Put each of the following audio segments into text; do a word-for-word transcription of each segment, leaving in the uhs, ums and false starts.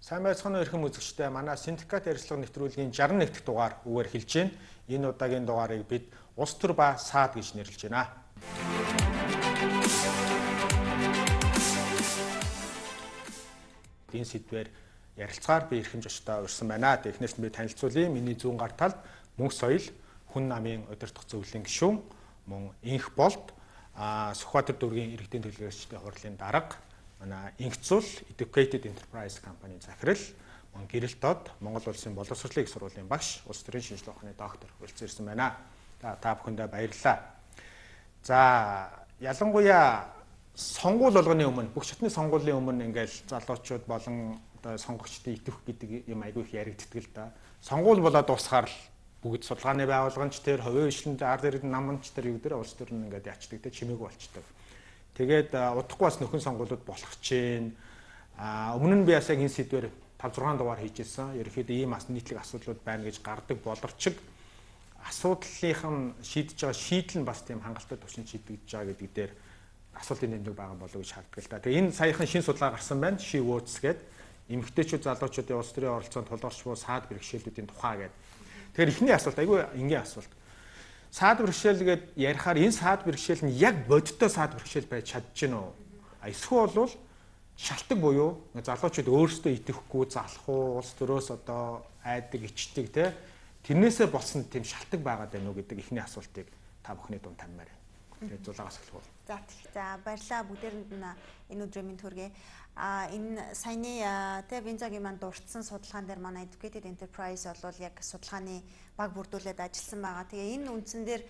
Сайн байцгаана уу эрхэм үзэгчдээ. Манай Syndicate ярилцлага нэвтрүүлгийн шестьдесят нэгдүгээр дугаар үгээр хэлж байна. Энэ удаагийн дугаарыг бид улс төр ба саад гэж нэрлэж байна. Энэ сэдвээр ярилцгаар би эрхэм жочтой урьсан байна. Эхнээс нь би танилцуулъя. Миний зүүн гар талд мөнх соёл, хүн намын удирдах зөвлөлийн гишүүн, мөн инх болд, Сүхбаатар дүүргийн иргэдийн төлөөлөгчдийн хурлын дарга, манай инхцүүл Educated Enterprise компани захирал, мөн гэрэл дод Монгол улсын боловсролын их сургуулийн багш, улс төрийн шинжилгээ ухааны доктор хүрэлцэн ирсэн байна. Та та бүхэндээ баярлалаа. За, ялангуяа сонгуул болгоны өмнө, бүх шатны сонгуулийн өмнө ингээл залуучууд болон одоо сонгогчдын идэвх гэдэг юм айгүй их яригддаг л да. Сонгуул болоод дуусахаар л бүгд судалгааны байгууллагч тэр хувийн хвшлэнд ард иргэд намч тэр юу дээр улс төр нь ингээд ячдаг те чимээгүй болчдөг. Тэгээд удахгүй бас нөхөн сонгуулиуд болох чинь а өмнө нь би бас яг энэ сэдвээр five six дугаар хийжсэн. Ерөнхийдөө ийм бас нийтлэг асуудлууд байна гэж гардаг боловч асуудлынх нь шийдэж байгаа шийдэл нь бас тийм хангалттай төвшин шийдэгдэж байгаа гэдэг дээр асуултын тэмдэг байгаа болов уу гэж хардаг л да. Тэгээ энэ саяхан шинэ судалгаа гарсан байна. She Votes гэдэг эмэгтэйчүүд залуучуудын улс төрийн оролцоонд тулгарч буй саад бэрхшээлүүдийн тухай гэдэг. Тэгэхээр эхний асуулт айгүй энгийн асуулт. Саад бэрхшээл гээд ярихаар энэ саад бэрхшээл нь яг бодиттой саад бэрхшээл байж чадчихна уу? Эсвэл бол шалтгаан буюу залуучууд өөрсдөө идэвхгүй залах уу, улс төрөөс одоо айдаг, ичдэг те тэрнээсээ болсон тийм шалтгаан байгаад байна уу гэдэг эхний асуултыг та бүхний дунд таммаар байна. Тэгээд зулаагаас эхлэх үү. За за баярлалаа бүгдээрэнд нь энэ өдрийн минь төргий. А энэ саяны тэ Винзагийн маань дурдсан судалгаан дээр манай Educated Enterprise бол яг судалгааны баг бүрдүүлээд ажилласан байгаа. Тэгээ энэ үндсэн дээр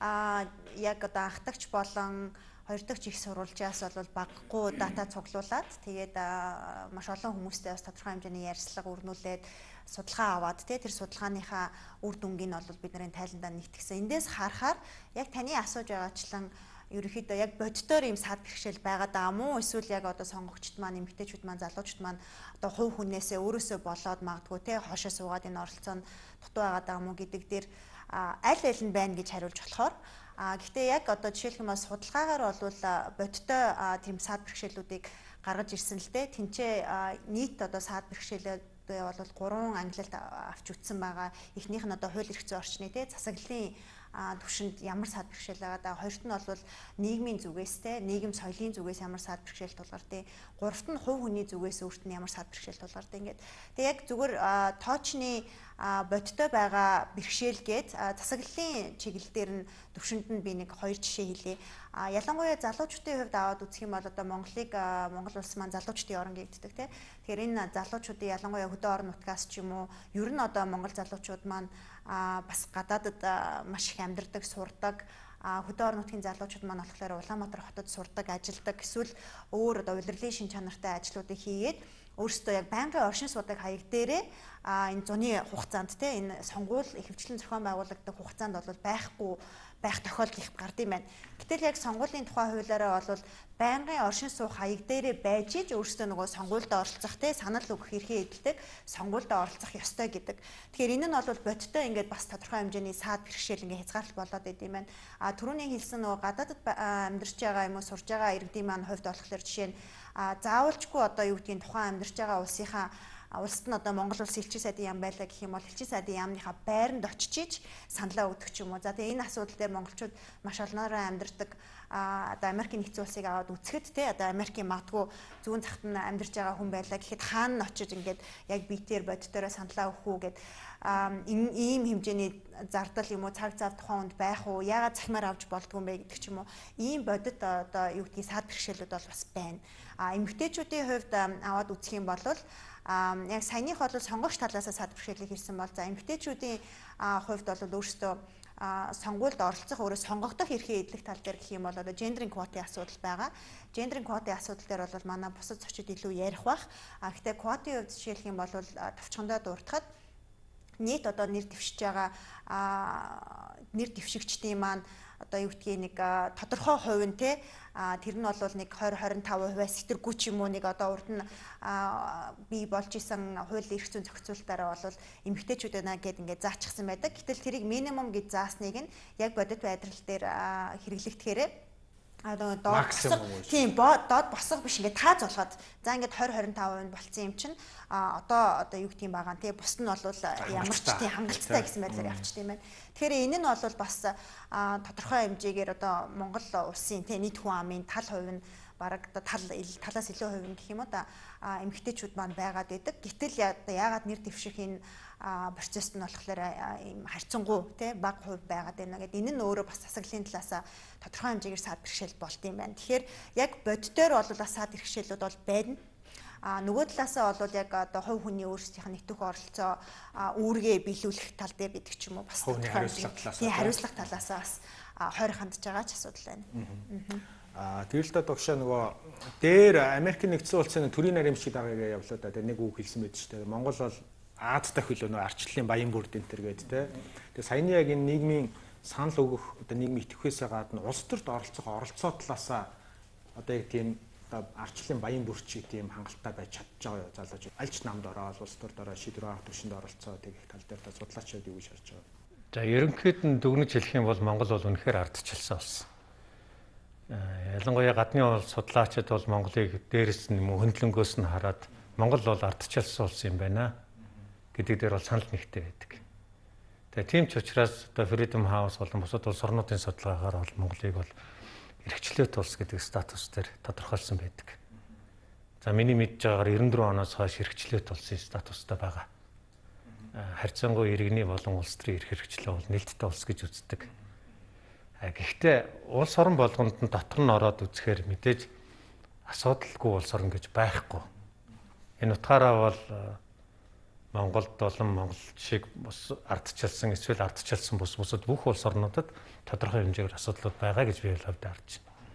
а яг одоо анхдагч болон хоёр дахь их сурвалжаас бол багахгүй дата цуглуулад тэгээд маш олон хүмүүстэй бас тодорхой хэмжээний ярилцлага өрнүүлээд судалгаа аваад тэ тэр судалгааныхаа үр дүнгийг нь бол бидний тайландаа нэгтгэсэн. Эндээс харахаар яг таны асууж байгаачлан ерөнхийдөө яг бодитоор ийм саад бэрхшээл байгаад байгаа мó эсвэл яг одоо сонгогчд маань эмэгтэйчүүд маань залуучууд маань одоо хувь хүнээсээ өөрөөсөө болоод магадгүй те хоошоо суугаад энэ оролцоонд дутуу байгаад байгаа мó гэдэг дээр аль аль нь байна гэж хариулж болохоор а гэхдээ яг одоо жишээлх юм бол судалгаагаар бол бодиттой тийм саад бэрхшээлүүдийг гаргаж ирсэн л дээ тэнцээ нийт одоо саад бэрхшээлээ бол гурван ангилалд авч үзсэн байгаа. Эхнийх нь одоо хууль эрх зүйн орчны те засаглалын түвшинд ямар саад бэрхшээл байгаа даа. Хоёрт нь бол нийгмийн зүгээс те нийгэм соёлын зүгээс ямар саад бэрхшээл тулгардыг. Гуравт нь хувь хүний зүгээс өөрт нь ямар саад бэрхшээл тулгардыг ингээд. Тэг яг зүгээр тоочны бодиттой байгаа бэрхшээл гээд засаглалын чиглэл дээр нь түвшинд нь би нэг хоёр жишээ хэлье. А ялангуяа залуучуудын хувьд аваад үзэх юм бол одоо Монголыг Монгол улс маань залуучдын орн гэдэг те. Тэгэхээр энэ залуучуудын ялангуяа хөдөө орон нутгаас ч юм уу ер нь одоо Монгол залуучууд маань бас гадаадад маш их амьдардаг, сурдаг. Хөдөө орон нутгийн залуучууд маань болохоор Улаанбаатар хотод сурдаг, ажилдаг, эсвэл өөр одоо улирлын шин чанартай ажлуудыг хийгээд өөрсдөө яг байнгын оршин суудаг хаяг дээрээ энэ зуны хугацаанд те энэ сонгуул ихэвчлэн зохион байгуулагддаг хугацаанд бол байхгүй байх тохиолдол их гардаг юм байна. Гэтэл яг сонгуулийн тухай хуулиараа бол байнгын оршин суух хаяг дээрээ байж иж өөрсдөө нөгөө сонгуульд оролцох те санал өгөх эрхээ эдэлдэг сонгуульд оролцох ёстой гэдэг. Тэгэхээр энэ нь бол бодиттой ингээд бас тодорхой хэмжээний саад бэрхшээл ингээд хязгаарлалт болоод идэм байна. А түрүүний хэлсэн нөгөө гадаадд амьдарч байгаа юм уу сурж байгаа иргэдийн маань хувьд болохоор жишээ нь заавалчгүй одоо юу гэдгийг тухайн амьдарч байгаа улсынхаа улсад нь одоо Монгол улсын элчин сайдын яам байлаа гэх юм бол элчин сайдын яамныхаа байранд очиж саналаа өгдөг ч юм уу. За тэгээ энэ асуудал дээр монголчууд маш олноороо амьдардаг одоо Америкийн нэгдсэн улсыг аваад үзэхэд те одоо Америкийн магадгүй зүүн захад нь амьдарч байгаа хүн байлаа гэхэд хаана нь очиж ингээд яг биетээр бодитоороо саналаа өгөх үү гэд ийм хэмжээний зардал юм уу цаг зав тухайн хүнд байх уу яагаад захимаар авч болдгүй юм бэ гэдэг ч юм уу ийм бодит одоо юу гэдгийг саад бэрхшээлүүд бол бас байна. А эмэгтэйчүүдийн хувьд аваад үзэх юм бол а яг саяных бол сонгогч талаас саад бэрхшээлийг хэлсэн бол за эмэгтэйчүүдийн хувьд бол өөрсдөө сонгуульд оролцох өөрөө сонгогдох эрхээ эдлэх тал дээр гэх юм бол одоо гендерийн квотын асуудал байгаа. Гендерийн квотын асуудал дээр бол манай бусад зочид илүү ярих бах. А гэхдээ квотын хувьд жишээлх юм бол товчхондоо дуртахад нийт одоо нэр дэвшиж байгаа нэр дэвшигчдийн маань одоо юу гэдгийг нэг тодорхой хувь нь те тэр нь бол нэг twenty twenty-five хувиас сэтэргүй ч юм уу нэг одоо урд нь бий болж исэн хуулийн эрх зүйн зохицуулалтаараа бол эмэгтэйчүүд байна гэдээ ингээд заачихсан байдаг. Гэтэл тэрийг минимум гэж заасныг нь яг бодит байдлал дээр хэрэглэгдэхээр одоо доод босго тийм доод босго биш ингээд тааз болгоод за ингээд twenty twenty-five percent болцсон юм чинь а одоо одоо юу гэх юм байгаа нэ бус нь бол ямар ч тийм хангалттай гэсэн байдлаар явчих тийм байна. Тэгэхээр энэ нь бол бас тодорхой хэмжээгээр одоо Монгол улсын тийм нийт хүн амын тал хувь нь бараг тал талаас илүү хувь нь гэх юм уу да эмэгтэйчүүд маань байгаад байдаг. Гэтэл яагаад нэр дэвших энэ процесс нь болохоор ийм харьцангуй тий бага хувь байгаад байна гэдэг. Энэ нь өөрөө бас засаглалын талаас тодорхой хэмжээгээр саад бэрхшээл болт юм байна. Тэгэхээр яг боддоор бол бас саад бэрхшээлүүд бол байна. А нөгөө талаасаа бол яг одоо хувь хүний өөрсдийнх нь нэтэх оролцоо үүргээ биелүүлэх тал дээр гэдэг ч юм уу бас тий хариуцлага талаасаа бас хойр хандж байгаа ч асуудал байна. А тэгэл та догшоо нөгөө дээр Америкийн нэгдсэн улсын төрийн наримчид байгаагаа явлаа да. Нэг үг хэлсэн байд ч тийм. Монгол бол Аз дахь хөлөө нөгөө арчлалын баян бүрд энэ төр гээд те. Тэгээ саяны яг энэ нийгмийн санал өгөх одоо нийгмийн идэвхээсээ гадна улс төрд оролцох оролцоо талаасаа одоо яг тийм одоо арчлалын баян бүрчийг тийм хангалттай байж чадж байгаа юу залууч. Альч намд ороод улс төрд ороод шийдвэр гаргах төвшөнд оролцоо тэгэх тал дээр та судлаачид юу гэж харж байгаа. За ерөнхийд нь дүгнэж хэлэх юм бол Монгол бол үнэхээр ардчилсан болсон. Ялангуяа гадны улс судлаачид бол Монголыг дээрэс нь хөндлөнгөөс нь хараад Монгол бол ардчилсан улс юм байна гэдэг дээр бол санал нэгтэй байдаг. Тэгээ тийм ч учраас одоо Freedom House болон бусад улс орнуудын судалгаагаар бол Монголыг бол эрхчлөөт улс гэдэг статус дээр тодорхойлсон байдаг. За миний мэдж байгаагаар ninety four оноос хойш эрхчлөөт улсын статустай байгаа. Харьцангуй иргэний болон улс төрийн эрх хэрэгчлээ бол нээлттэй улс гэж үздэг. Гэхдээ улс орн болгонд нь дотор нь ороод үзэхээр мэдээж асуудалгүй улс орн гэж байхгүй. Энэ утгаараа бол Монголд болон Монгол шиг ардчилсан эсвэл ардчилсан бус бусад бүх улс орнуудад тодорхой хэмжээгээр асуудлууд байгаа гэж би хувьд харж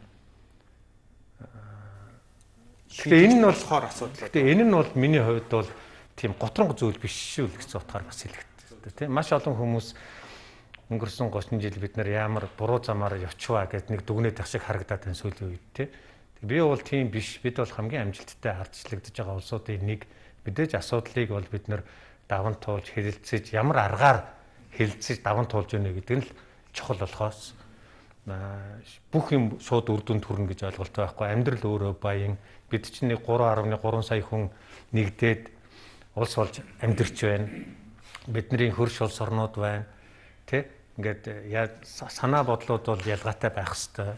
байна. Тэгэхээр энэ нь болохоор асуудал. Гэхдээ энэ нь бол миний хувьд бол тийм готронго зүйл биш шүү л гэсэн утгаар бас хэлэхтэй тийм. Маш олон хүмүүс өнгөрсөн thirty жил бид нар ямар буруу замаар явчваа гэд нэг дүгнээд ах шиг харагдаад байна сүүлийн үед тийм. Би бол тийм биш. Бид бол хамгийн амжилттай ардчлагдж байгаа улсуудын нэг. Мэдээж асуудлыг бол бид нэр даван туулж хэлэлцэж ямар аргаар хэлэлцэж даван туулж өгнө гэдэг нь л чухал болохоос бүх юм шууд үр дүнд хүрнэ гэж ойлголттой байхгүй. Амьдрал өөрөө баян. Бид чинь нэг three point three сая хүн нэгдээд улс болж амьдарч байна. Бидний хөрш улс орнууд байна. Тэ? Ингээд санаа бодлууд бол ялгаатай байх хэвээр.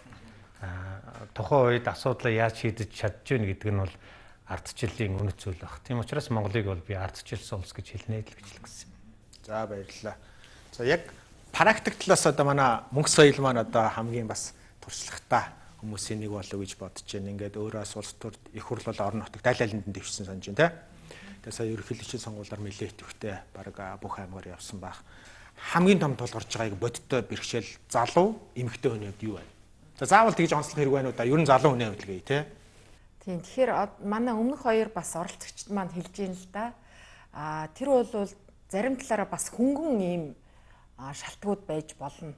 Тухайн үед асуудлаа яаж шийдэж чадж гэнэ гэдэг нь бол ардчлалын үнэт зүйл баг. Тийм учраас Монголыг бол би ардчилсан улс гэж хэлнэ л гэж хэлэх гэсэн. За баярлалаа. За яг практик талаас одоо манай мөнгө соёл маань одоо хамгийн бас туршлагатай хүмүүсийн нэг болов гэж бодож байна. Ингээд өөрөөс улс төрд их хурл бол орон нутаг дайлаланд нь дэвшсэн санаж байна, тэ. Тэгээ сая ерөнхийлөгчийн сонгуулиар нэлээд идэвхтэй баг бүх аймгаар явсан баг. Хамгийн том тулгарч байгааг бодиттой бэрхшээл залуу эмэгтэй хүний хувьд юу байна? За заавал тэгж онцлох хэрэг байна уу да? Ер нь залуу хүний хувьд л гээ, тэ. Тийм. Тэгэхээр манай өмнөх хоёр бас оролцогчд маань хэлж ийн л да. А тэр бол зарим талаараа бас хөнгөн ийм шалтгууд байж болно.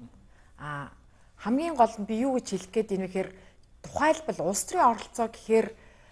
А хамгийн гол нь би юу гэж хэлэх гээд байна вэ гэхээр тухайлбал улс төрийн оролцоо гэхээр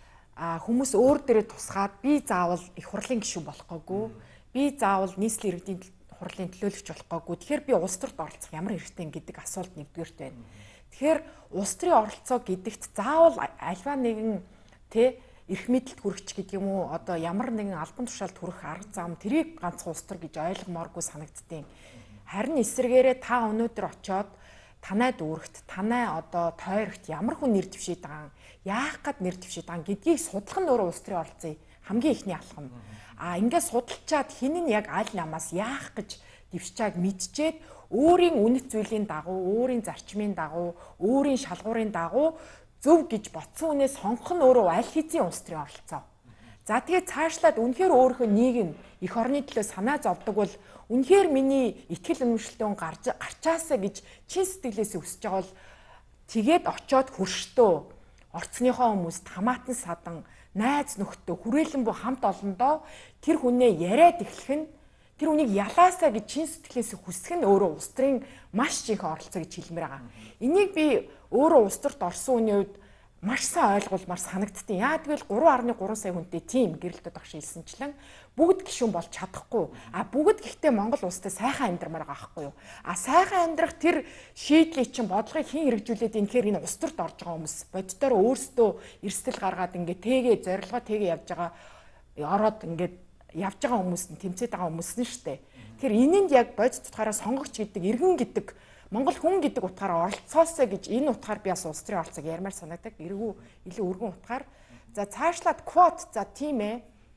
хүмүүс өөр дээрээ тусгаад би заавал их хурлын гишүүн болохгүйгүй. Би заавал нийслэлийн иргэдийн хурлын төлөөлөгч болохгүйгүй. Тэгэхээр би улс төрт оролцох ямар хэрэгтэй гэдэг асуулт нэгдүгээрт байна. Тэгэхээр улс төрийн оролцоо гэдэгт заавал альва нэгэн тэ эрх мэдэлд хүрэгч гэдэг юм уу одоо ямар нэгэн албан тушаалд хүрэх арга зам тэрийг ганцхан улс төр гэж ойлгомооргүй санагддیں۔ Харин эсрэгээрээ та өнөөдөр очоод танай дүүрэгт танай одоо тойрогт ямар хүн нэр дэвшээд байгаа яах гээд нэр дэвшээд байгаа гэдгийг судлах нь өөрөө улс төрийн оролцоо хамгийн ихний алхам. А ингээд судалчаад хин нь яг аль намаас яах гэж дэвшчааг мэдчихэд өөрийн үнэт зүйлийн дагуу өөрийн зарчмын дагуу өөрийн шалгуурын дагуу зөв гэж ботсон үнээс сонгох нь өөрөө аль хэзээ улс төрийн оролцоо. За тэгээд цаашлаад үнэхээр өөрийнхөө нийгэм эх орны төлөө санаа зовдөг бол үнэхээр миний итгэл үнэмшилтэн гарч гарчаасаа гэж чин сэтгэлээс өсөж байгаа бол тэгээд очоод хөрштөө орцныхоо хүмүүст хамаатан садан найз нөхдөө хүрээлэн буй хамт олондоо тэр хүнээ яриад эхлэх нь тэр үнийг ялаасаа гэж чин сэтгэлээс хүсэх нь өөрөө улс төрийн маш их оролцоо гэж хэлмээр байгаа. Энийг би өөрөө улс төрт орсон үний үед маш сайн ойлгуулмаар санагдтыг. Яа тэгвэл гурван арны гурван сая хүнтэй тим гэрэлтүүд багш хэлсэнчлэн бүгд гишүүн болж чадахгүй. А бүгд гэхдээ Монгол улстай сайхан амьдрмаар байгаа байхгүй юу? А сайхан амьдрах тэр шийдлийг чинь бодлогыг хэн хэрэгжүүлээд инхээр энэ улс төрт орж байгаа хүмүүс боддоор өөрсдөө эрсдэл гаргаад ингээд тэгээ зорилгоо тэгээ явж байгаа ороод ингээд явж байгаа хүмүүс нь тэмцээд байгаа хүмүүс нь шүү дээ. Тэгэхээр энэнд яг бодит утгаараа сонгогч гэдэг, иргэн гэдэг, Монгол хүн гэдэг утгаараа оролцоосоо гэж энэ утгаар би бас улс төрийн оролцоог ярмаар санагдаг. Эргүү илүү өргөн утгаар. За цаашлаад квот за тийм ээ.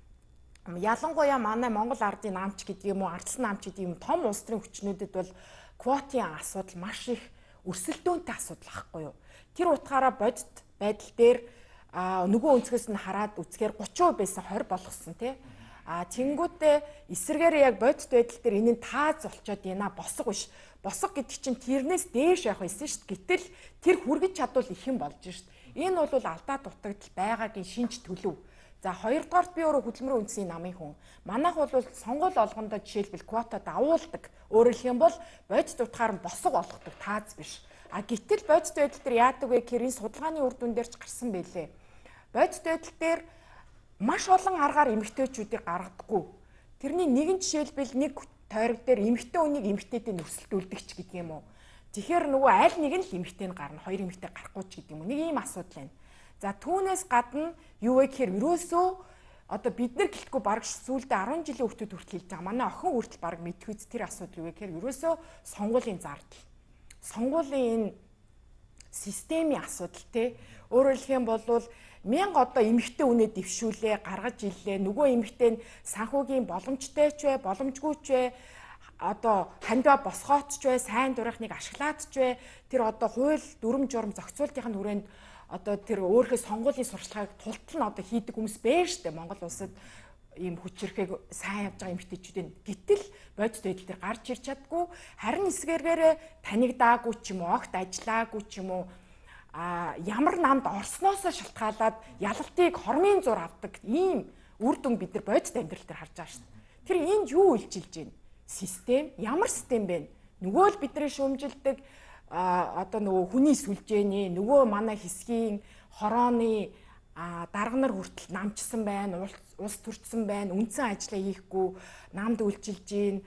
Ялангуяа манай Монгол ардын наамч гэдэг юм уу, ардсан наамч гэдэг юм том улс төрийн хүчнүүдэд бол квотын асуудал маш их өрсөлдөөнтэй асуудал ахгүй юу. Тэр утгаараа бодит байдал дээр нөгөө өнцгөөс нь хараад үзэхээр гурван хувь байсан хорь болгосон тий. А тэнгүүтээ эсрэгээр яг бодит байдал дээр энэ нь тааз болчоод яна босго биш. Босго гэдэг чинь тэрнээс дээш явах байсан шүү дээ. Гэтэл тэр хүргэж чадвал их юм болж шүү дээ. Энэ бол алдаа дутагдал байгаагийн шинж төлөв. За хоёрдугаарт би өөрөө хөдөлмөрийн үндэсний намын хүн. Манайх бол сонгуул олгондоо жишээлбэл квота дагуулдаг. Өөрөөр хэлэх юм бол бодит утгаар нь босго олгодог тааз биш. А гэтэл бодит байдал дээр яадаг вэ гэхээр энэ судалгааны үр дүн дээр ч гарсан байлээ. Бодит байдал дээр маш олон аргаар эмэгтэйчүүдийг гаргадаггүй. Тэрний нэгэн жишээлбэл нэг тойрог дээр эмэгтэй хүнийг эмэгтэйтэй нөхцөлдүүлдэг ч гэдэг юм уу. Тэгэхээр нөгөө аль нэг нь л эмэгтэй нь гарна, хоёр эмэгтэй гарахгүй ч гэдэг юм уу. Нэг ийм асуудал байна. За түүнээс гадна юу вэ гэхээр ерөөсөө одоо бид нар гэлтгүй бараг сүүлдээ арван жилийн хүртэл хүртэл хэлж байгаа. Манай охин хүртэл бараг мэдхүйц тэр асуудал юу вэ гэхээр ерөөсөө сонгуулийн зардал. Сонгуулийн энэ системийн асуудал те. Өөрөөр хэлэх юм бол мянга одоо эмэгтэй үнэ дэвшүүлээ, гаргаж илээ. Нөгөө эмэгтэй нь санхүүгийн боломжтой ч вэ, боломжгүй ч вэ, одоо хандаа босгоотч вэ, сайн дурахныг ашиглаадч вэ. Тэр одоо хууль дүрм журм зохицуултын хүрээнд одоо тэр өөрийнхөө сонгуулийн сурчлагыг тултал нь одоо хийдэг хүмүүс байна штэ Монгол улсад ийм хүчирхэг сайн явж байгаа эмэгтэйчүүд нь. Гэтэл бодит байдал дээр гарч ирч чаддгүй, харин эсгээргээрээ танигдаагүй ч юм уу, огт ажиллаагүй ч юм уу, а ямар намд орсноосоо шалтгаалаад ялалтыг хормын зур авдаг ийм үр дүн бид нар бодит амьдрал дээр харж байгаа шүү дээ. Тэр энд юу илчилж байна? Систем, ямар систем бэ? Нөгөө л бидний шүүмжилдэг а одоо нөгөө хүний сүлжээний нөгөө манай хэсгийн хорооны дарга нар хүртэл намчсан байна, улс төрчсөн байна, үндсэн ажлаа хийхгүй, намд үйлчилж гин,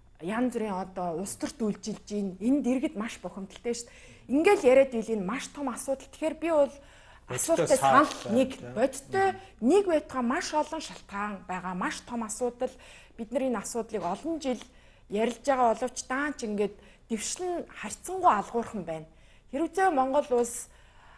янз бүрийн одоо улс төрт үйлчилж гин. Энд иргэд маш бохомдолтой шүү дээ. Ингээл яриад ийл энэ маш том асуудал. Тэгэхээр би бол асуудалтай санал нэг бодиттой нэг байтугай маш олон шалтгаан байгаа, маш том асуудал. Бид нар энэ асуудлыг олон жил ярилж байгаа боловч даанч ингээд дэвшлэн харьцангуй алгуурхан байна. Хэрвээ Монгол улс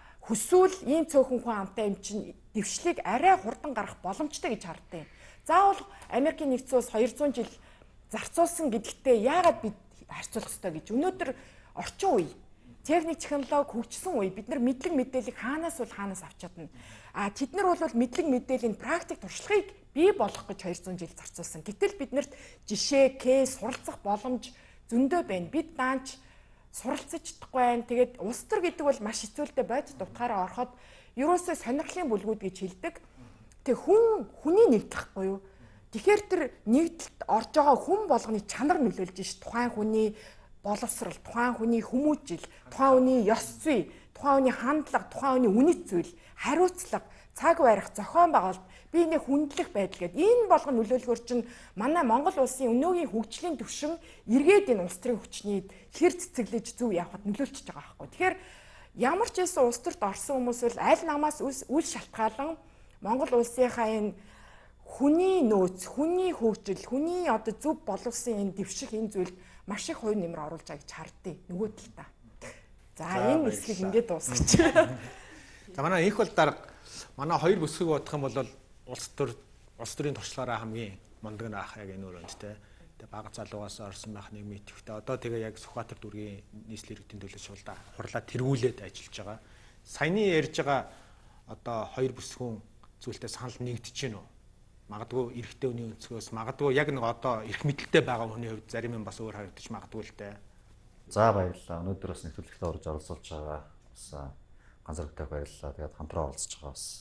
хүсвэл ийм цөөхөн хүн амтай юм чинь дэвшлийг арай хурдан гарах боломжтой гэж харддаг. Заавал Америкийн нэгдсэн улс двухсот жил зарцуулсан гэдэгтээ яагаад бид харьцуулах ёстой гэж. Өнөөдөр орчин үе, техник технологи хөгжсөн үе, бид нар мэдлэг мэдээллийг хаанаас бол хаанаас авч чадна. А тэд нар бол мэдлэг мэдээллийн практик туршлагыг бий болгох гэж двухсот жил зарцуулсан. Гэтэл биднэрт жишээ, кейс, суралцах боломж зөндөө байна. Бид даанч суралцаж чадахгүй байна. Тэгээд улс төр гэдэг бол маш хэцүүлтэй бодит утгаараа ороход ерөөсөө сонирхлын бүлгүүд гэж хэлдэг. Тэг хүн хүний нэгдлэхгүй юу? Тэгэхээр тэр нэгдэлд орж байгаа хүн болгоны чанар нөлөөлж ш. Тухайн хүний боловсрал, тухайн хүний хүмүүжил, тухайн хүний ёс зүй, тухайн хүний хандлага, тухайн хүний үнэт зүйл, хариуцлага, цаг барих, зохион байгуулалт, биений хүндлэх байдал гэдэг энэ болгон нөлөөлөхөр чинь манай Монгол улсын өнөөгийн хөгжлийн түвшин эргээд энэ улс төрийн хүчний хэр цэцэглэж зүв явахад нөлөөлчихөж байгаа байхгүй. Тэгэхээр ямар ч байсан улс төрт орсон хүмүүс бол аль намаас үл шалтгаалan Монгол улсынхаа энэ хүний нөөц, хүний хөгжил, хүний одоо зөв боловсон энэ дэвших энэ зүйлд маш их хувь нэмэр оруулж байгаа гэж хардыг нөгөө талдаа. За энэ хэсгийг ингээд дуусгач. За манай их бол дарга манай хоёр бүсгийг бодох юм бол улс төр улс төрийн туршлагаараа хамгийн мундаг нь ах яг энэ өрөөнд те. Тэгээ бага залуугаас орсон байх нэг мэтгэвтэй. Одоо тэгээ яг Сүхбаатар дүүргийн нийслэл иргэдийн төлөө шуулда хурлаа тэргүүлээд ажиллаж байгаа. Саяны ярьж байгаа одоо хоёр бүсгүн зүйлтэй санал нэгдэж гин үү? Магадгүй эрэгтэй хүний өнцгөөс магадгүй яг нэг одоо эрх мэдэлтэй байгаа хүний хувьд зарим юм бас өөр харагдаж магадгүй л дээ. За баярлалаа. Өнөөдөр бас нэвтрүүлэгтээ орж оролцуулж байгаа бас ганцаархтай баярлалаа. Тэгээд хамтран оролцож байгаа бас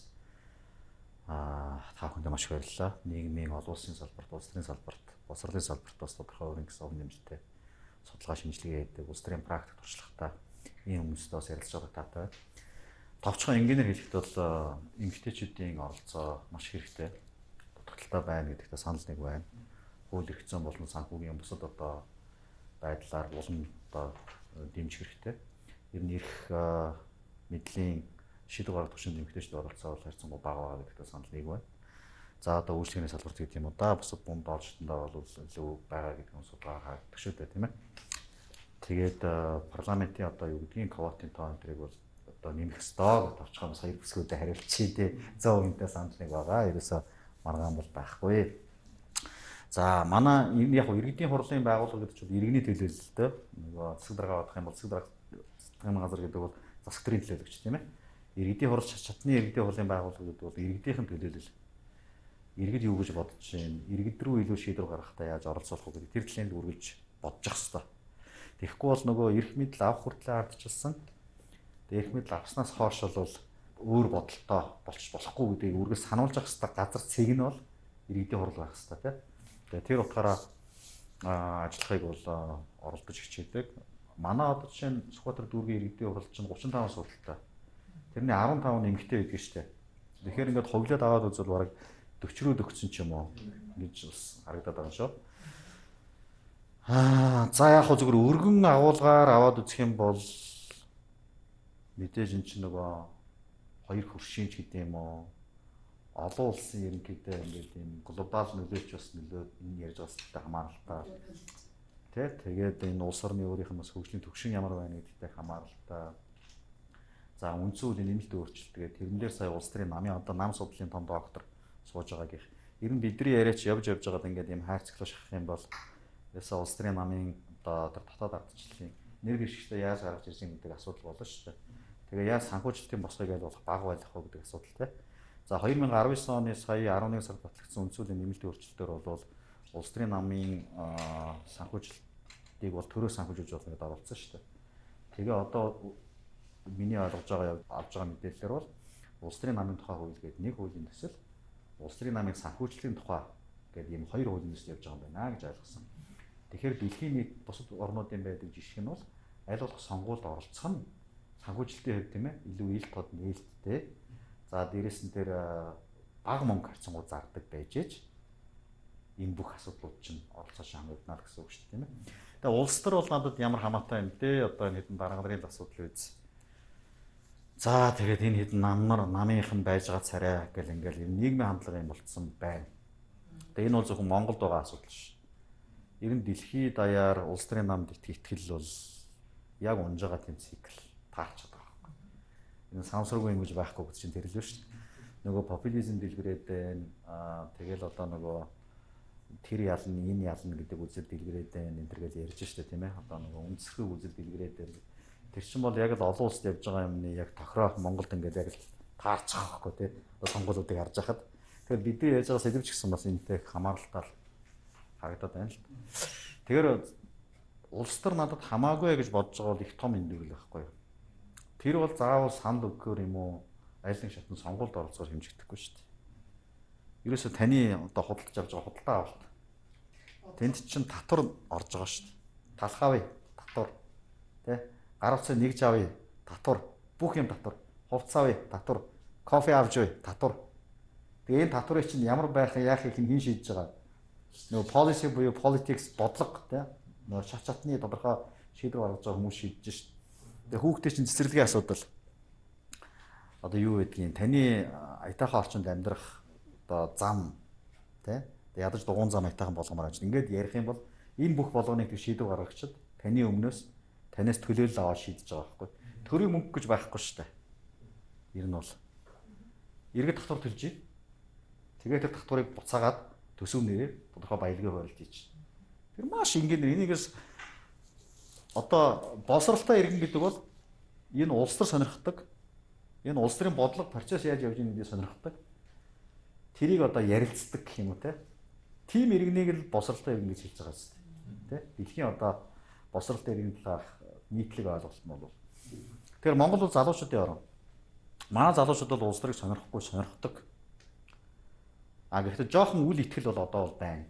аа та бүхэндээ маш их баярлалаа. Нийгмийн олон улсын салбарт, улс төрийн салбарт, боловсролын салбарт бас тодорхой өрн гэсэн өмнө нэмэлттэй судалгаа шинжилгээ хийдэг, улс төрийн практик туршлагатай ийм хүмүүстэй бас ярилцж байгаа таатай. товчхон инженеэр хэлэхэд бол эмэгтэйчүүдийн оролцоо маш хэрэгтэй. Дутагдaltaй байна гэдэгтээ санал нэг байна. Хууль эрх зүйн болон санхүүгийн бусад одоо байдлаар улам одоо дэмжих хэрэгтэй. Ер нь эрх мэдлийн шийдвэр гаргах төвшөнд эмэгтэйчүүд оролцоо бол харьцангуй бага байгаа гэдэгтээ санал нэг байна. За одоо үйлчлэгээний салбарт гэдэг юм уу да бусад бүм доолжтондоо бол илүү байгаа гэдэг нь судалгаа харагддаг шүү дээ тийм ээ. Тэгээд парламентын одоо юу гэдгийг квотын тоо энтрийг бол одоо нэмэх ёстой гэж товчхоноос хоёр бүсгүүдэд хариулчихъя дээ. цаа үнэтэй санал нэг байгаа. Ерөөсөө маргаан бол байхгүй. За манай яг иргэдийн хурлын байгууллага гэдэг чинь иргэний төлөөлөлтөө нөгөө засаг дарга бодох юм бол засаг дарга засгийн газар гэдэг бол засаг төрийн төлөөлөгч тийм ээ. Иргэдийн хурл шатны иргэдийн хурлын байгууллага гэдэг бол иргэдийнхэн төлөөлөл. Иргэд юу гэж бодож байна? Иргэд рүү илүү шийдвэр гаргахдаа яаж оролцуулах вэ гэдэг тэр талын үргэлж бодож явах хэрэгтэй. Тэгэхгүй бол нөгөө эрх мэдэл авах хүртлээр ардчилсан. Эрх мэдэл авснаас хойш бол өөр бодолтой болчих болохгүй гэдгийг үргэлж сануулж явах хэрэгтэй. Газар цэг нь бол иргэдийн хурл байх хэрэгтэй тийм. Тэгээ тэр утгаараа ажиллахыг бол оролдож хичээдэг. Манай одоо жишээ нь Сүхбаатар дүүргийн иргэдийн хурл чинь гучин таван судалтай. Тэрний арван тав нь эмэгтэй байдаг шүү дээ. Тэгэхээр ингээд хоглоод аваад үзвэл бараг дөрвөн рүү дөгцсөн ч юм уу гэж бас харагдаад байгаа шүү. Аа за яг хөө зүгээр өргөн агуулгаар аваад үзэх юм бол мэдээж эн чинь нөгөө хоёр хөршинч гэдэг юм уу олон улсын ерөнхийдөө ингээд юм глобал нөлөөч бас нөлөө энэ ярьж байгаатай хамааралтай. Тэ тэгээд энэ улс орны өөрийнх нь бас хөгжлийн төвшин ямар байна гэдэгтэй хамааралтай. За үндсүүл нэмэлт өөрчлөлтгээд тэрэн дээр сая улс төрийн намын одоо нам судлалын том доктор сууж байгаа гэх. Ер нь бидний яриач явж явж байгаад ингээд юм хайрцаглаж шахах юм бол ясаа улс төрийн намын одоо тэр дотоод ардчлалын нэр гэршигтэй яаж гаргаж ирсэн гэдэг асуудал болно шүү дээ. Тэгээ яаж санхүүжилтийн босгыг аль болох бага байлгах вэ гэдэг асуудал те. За хоёр мянган арван девять оны сая арван нэг сард батлагдсан үндсүүлийн нэмэлт өөрчлөлтөөр бол улс төрийн намын санхүүжилтийг бол төрөө санхүүжүүлж болно гэдээ оролцсон шүү дээ. Тэгээ одоо миний ойлгож байгаа авж байгаа мэдээлэлээр бол улс төрийн намын тухай хууль гэдэг нэг хуулийн төсөл улс төрийн намын санхүүжлийн тухай гэдэг ийм хоёр хуулийн төсөл явж байгаа юм байна гэж ойлгосон. Тэгэхээр дэлхийн нийт бусад орнуудын байдаг жишг нь бол аль болох сонгуульд оролцох нь санхүүжилтийн хэв тийм ээ илүү ил тод нээлттэй. За дээрэс нь тэр бага мөнгө харьцангуй зардаг байж ээж энэ бүх асуудлууд чинь оролцоо шангагдана гэсэн үг шүү дээ тийм ээ. Тэгээ улс төр бол надад ямар хамаатай юм дээ одоо энэ хэдэн дарга нарын асуудал үйс. За тэгээд энэ хэдэн намнар намынхан байж байгаа царай гэл ингээл нийгмийн хандлага юм болцсон байна. Тэгээ энэ бол зөвхөн Монголд байгаа асуудал ш. Ер нь дэлхийд даяар улс төрийн намд итгэл бол яг унж байгаа тийм цикл таарч байгаа. Энэ сансруугүй юм гэж байхгүй гэж чинь тэрлээ ш. Нөгөө популизм дэлгэрээд байна. Аа тэгэл одоо нөгөө тэр ялна энэ ялна гэдэг үзэл дэлгэрээд байна. Энэ төргээл ярьж штэ тийм ээ. Одоо нөгөө үндэслэх үзэл дэлгэрээд байна. Тэр чинь бол яг л олон улсад явж байгаа юмны яг тохироо Монголд ингээд яг л таарчих байхгүй тий. Одоо сонгуулиудыг харж байхад тэгэхээр бидний яаж байгаа сэдвч гэсэн бас энэтэй хамааралтай харагдаад байна л. Тэгэхээр улс төр надад хамаагүй гэж бодож байгаа бол их том эндүгэл байхгүй юу. Тэр бол заавал санал өгөхөөр юм уу аль нэг шатны сонгуульд оролцохоор хэмжигдэхгүй шүү дээ. Ерөөсө таны одоо худалдаж авч байгаа худалдаа авалт. Тэнд чинь татвар орж байгаа шүү дээ. Талах авъя татвар тий. Гар утсаа нэгж авъя татвар, бүх юм татвар, хувцас авъя татвар, кофе авч уй татвар. Тэгээ энэ татварыг чинь ямар байх яахыг хин шийдэж байгаа. Нөгөө policy буюу politics бодлого тий нөгөө шат шатны тодорхой шийдвэр гаргаж байгаа хүмүүс шийдэж шít. Тэгээ хүүхдээ чинь цэцэрлэгийн асуудал. Одоо юу гэдгийг таны аятайхан орчинд амьдрах одоо зам тий тэгээ ядаж дугуун зам аятайхан болгомоор ажил. Ингээд ярих юм бол энэ бүх болгоныг шийдвэр гаргагчид таны өмнөөс танаас төлөөлөл аваад шийдэж байгаа байхгүй. Төрийн мөнгө гэж байхгүй шүү дээ. Ер нь бол иргэд татвар төлж ий. Тэгээд тэр татварыг буцаагаад төсөв нэрээр тодорхой баялагын хуульд хийж. Тэр маш энгийн энийгээс одоо боловсралтай иргэн гэдэг бол энэ улс төр сонирхдаг. Энэ улс төрийн бодлого процесс яаж явж байгааг сонирхдаг. Тэрийг одоо ярилцдаг гэх юм уу те. Тим иргэнийг л боловсралтай иргэн гэж хэлж байгаа шүү дээ. Тэ? Дэлхийн одоо боловсралтай иргэн талаарх нийтлэг ойлголт нь бол. Тэгэхээр Монгол бол залуучуудын орн. Манай залуучууд бол улс төрийг сонирхгүй сонирхдаг. А гэхдээ жоохон үл итгэл бол одоо бол байна.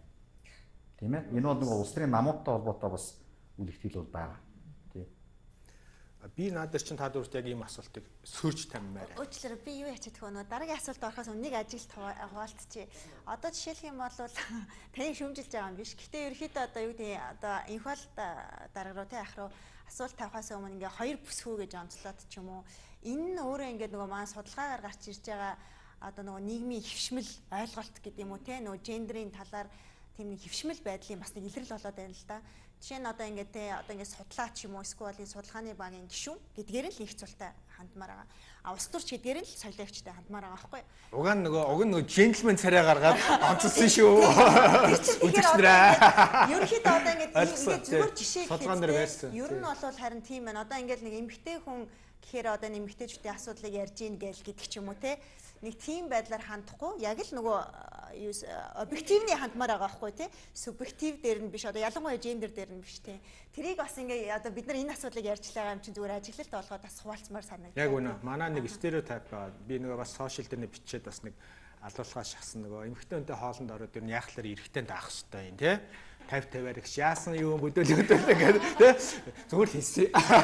Тийм ээ? Энэ бол нэг улс төрийн намуудтай холбоотой бас үл итгэл бол байгаа. Тийм. Би надад чинь та дөрөвт яг ийм асуултыг сөрж таммаар. Өөчлөөр би юу яачих вэ? Дараагийн асуулт орохоос өмнө нэг ажиглт хуваалцчихъя. Одоо жишээлх юм бол таныг шүүмжилж байгаа юм биш. Гэтэ ерөөхдөө одоо юу гэдэг одоо инфол дарга руу тий ах руу асуулт тавихаас өмнө ингээ хоёр бүсгүү гэж онцлоод ч юм уу. Энэ нь өөрөө ингээ нөгөө маань судалгаагаар гарч ирж байгаа одоо нөгөө нийгмийн хөвшмөл ойлголт гэдэг юм уу тий нөгөө гендерийн талаар тийм нэг хөвшмөл байдлын бас нэг илрэл болоод байна л да. Жишээ нь одоо ингээд те одоо ингээд судлаач юм уу эсвэл судалгааны багийн гишүүн гэдгээр нь л их цултай хандмаар байгаа. А улс төрч гэдгээр нь л соёлоогчтой хандмаар байгаа байхгүй. Уг нь нөгөө уг нь нөгөө джентльмен царай гаргаад онцлсон шүү. Үзэгчнэрээ. Ерөнхийдөө одоо ингээд ингээд зүгээр жишээ хэлээ. Ер нь бол харин тийм байна. Одоо ингээд нэг эмэгтэй хүн гэхээр одоо эмэгтэйчүүдийн асуудлыг ярьж ийн гээл гэдэг ч юм уу те. Нэг тийм байдлаар хандахгүй яг л нөгөө объективны хандмаар байгаа байхгүй тий субъектив дээр нь биш одоо ялангуяа гендер дээр нь биш тий тэрийг бас ингээ одоо бид нар энэ асуудлыг ярьж байгаа юм чинь зүгээр ажиглалт болгоод бас хуваалцмаар санагдав. Яг үнэ. Манай нэг стереотип байгаа. Би нөгөө бас сошиал дээр нэг бичээд бас нэг алуулгаа шахсан нөгөө эмэгтэйнтэй хоолнд ороод ер нь яахлаар эрэгтэй даах хэрэгтэй юм тий тавь тавиар их яасан юу бүдүүлэгдэл гэдэг тий зүгээр л хийсэн.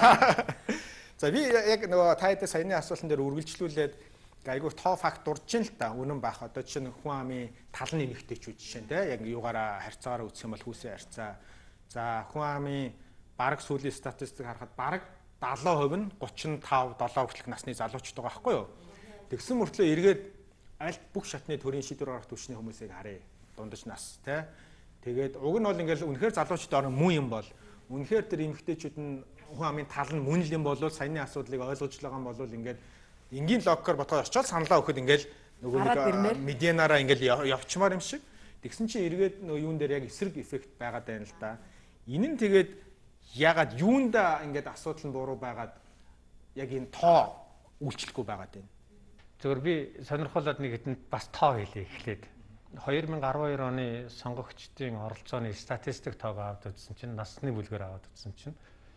За би яг нөгөө таатай саяны асуултан дээр үргэлжлүүлээд айгуур тоо факт дурж ин л та үнэн бах одоо чинь хүн амын талны эмэгтэйчүүд жишээ нь те яг юугаараа харьцаагаараа үзэх юм бол хүүсээ харьцаа за хүн амын бараг сүүлийн статистик харахад бараг долоо хувь нь гучин тав долоо хүртэлх насны залуучууд байгаа байхгүй юу тэгсэн мөртлөө эргээд аль бүх шатны төрийн шийдвэр гаргах түвшний хүмүүсийг харъя дундаж нас те тэгээд уг нь бол ингээл үнэхээр залуучууд орон муу юм бол үнэхээр тэр эмэгтэйчүүд нь хүн амын тал нь мөн л юм бол саяны асуудлыг ойлгож байгаа юм бол ингээд энгийн логикоор ботгоод очиод саналаа өгөхөд ингээл нөгөө нэг медианаараа ингээл явчмаар юм шиг. Тэгсэн чинь эргээд нөгөө юун дээр яг эсрэг эффект байгаад байна л да. Энэ нь тэгээд ягаад юунда ингээд асуудал нь буруу байгаад яг энэ тоо үйлчлэхгүй байгаад байна. Зөвхөн би сонирхолтой нэг хэдэнд бас тоо хэлье эхлээд. две тысячи двадцать two оны сонгогчдын оролцооны статистик тоог аваад үзсэн чинь насны бүлгээр аваад үзсэн чинь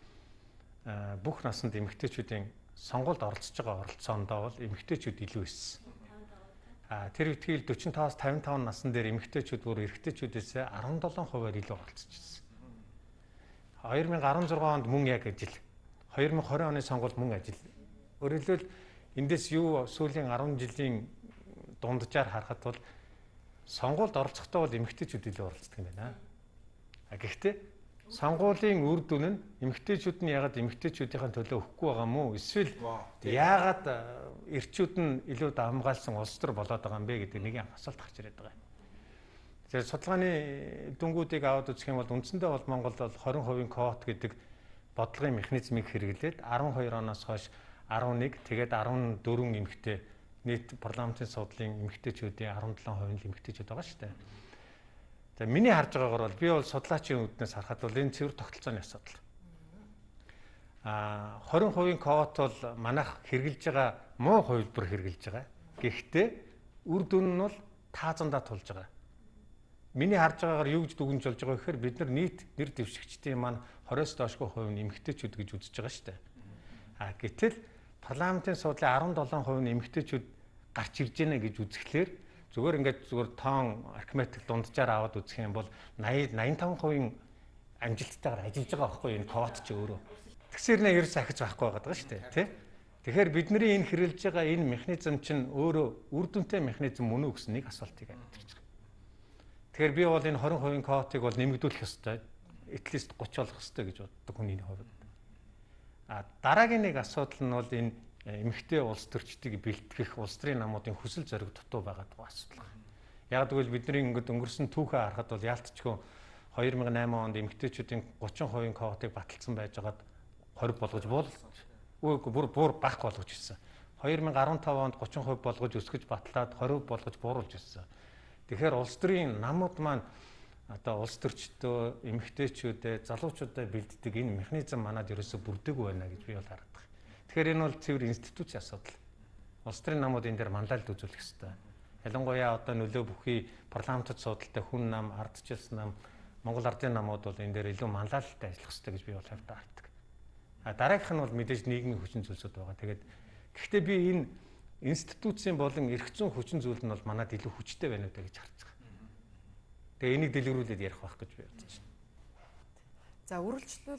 бүх наснд эмэгтэйчүүдийн сонгуульд оролцож байгаа оролцоондоо бол эмэгтэйчүүд илүү өссөн. А тэр үтгэл forty-five-аас fifty-five насны дээр эмэгтэйчүүд бүр эрэгтэйчүүдээс seventeen хувиар илүү оролцож ирсэн. twenty sixteen онд мөн яг ажил. twenty twenty оны сонгуульд мөн ажил. Өөрөөр хэлбэл эндээс юу сүүлийн ten жилийн дунджаар харахад бол сонгуульд оролцохдоо бол эмэгтэйчүүд илүү оролцдог юм байна. А гэхдээ сонгуулийн үр дүн нь эмэгтэйчүүд нь ягаад эмэгтэйчүүдийн төлөө өгөхгүй байгаа юм уу? Эсвэл яагаад эрчүүд нь илүү давмгаалсан улс төр болоод байгаа юм бэ гэдэг нэг асуулт гарч ирээд байгаа. Тэгэхээр судалгааны дүнгуудыг аваад үзэх юм бол үндсэндээ бол Монголд бол twenty percent квот гэдэг бодлогын механизмыг хэрэглээд twelve оноос хойш eleven тэгээд fourteen эмэгтэй нийт парламентын судлалын эмэгтэйчүүдийн seventy-seven percent эмэгтэйчүүд байгаа шүү дээ. За миний харж байгаагаар бол би бол судлаачийн үүднээс харахад бол энэ цэвэр тогтолцооны асуудал. А twenty percent квот бол манайх хэрэгжилж байгаа муу хувилбар хэрэгжилж байгаа. Гэхдээ үр дүн нь бол таазандаа тулж байгаа. Миний харж байгаагаар юу гэж дүгнж болж байгаа гэхээр бид нар нийт нэр дэвшигчдийн маань twenty-оос доошгүй хувь нь эмэгтэйчүүд гэж үзэж байгаа шүү дээ. А гэтэл парламентын судлалын seventy-seven percent нь эмэгтэйчүүд гарч ирж байна гэж үзэхлээр зүгээр ингээд зүгээр тоон арифметик дунджаар аваад үзэх юм бол eighty eighty-five percent амжилттайгаар ажиллаж байгаа байхгүй энэ квот ч өөрөө. Тэгсээр нэ ерөөс ахиж байхгүй байгаа шүү дээ тий. Тэгэхээр бидний энэ хэрэгжилж байгаа энэ механизм чинь өөрөө үр дүнтэй механизм мөн үү гэсэн нэг асуултыг авчирч байгаа. Тэгэхээр би бол энэ twenty percent квотыг бол нэмэгдүүлэх ёстой. At least thirty болох ёстой гэж боддог хүний хувьд. А дараагийн нэг асуудал нь бол энэ эмэгтэй улс төрчдгийг бэлтгэх улс төрийн намуудын хүсэл зориг дутуу байгаад байгаа асуудал. Яг тэгвэл бидний ингээд өнгөрсөн түүхээ харахад бол яалтчгүй two thousand eight онд эмэгтэйчүүдийн thirty percent квотыг баталсан байжгаад twenty болгож буул үгүй бүр бүр бах болгож ирсэн. twenty fifteen онд thirty percent болгож өсгөж батлаад twenty болгож бууруулж ирсэн. Тэгэхээр улс төрийн намууд маань одоо улс төрчдөө эмэгтэйчүүдэд залуучуудаа бэлддэг энэ механизм манад ерөөсө бүрдэггүй байна гэж би бол харагдав. Тэгэхээр энэ бол цэвэр институцийн асуудал. Улс төрийн намууд энэ дээр манлайлт үзүүлэх ёстой. Ялангуяа одоо нөлөө бүхий парламентд судалтай хүн нам, ардчилсан нам, Монгол ардын намууд бол энэ дээр илүү манлайлалтай ажиллах ёстой гэж би бол хавьтаа хардаг. А дараагийнх нь бол мэдээж нийгмийн хүчин зүйлсүүд байгаа. Тэгээд гэхдээ би энэ институцийн болон эрх зүйн хүчин зүйл нь бол манад илүү хүчтэй байна уу гэж харж байгаа. Тэгээ энийг дэлгэрүүлээд ярих байх гэж би бодож байна. За үргэлжлүүлээд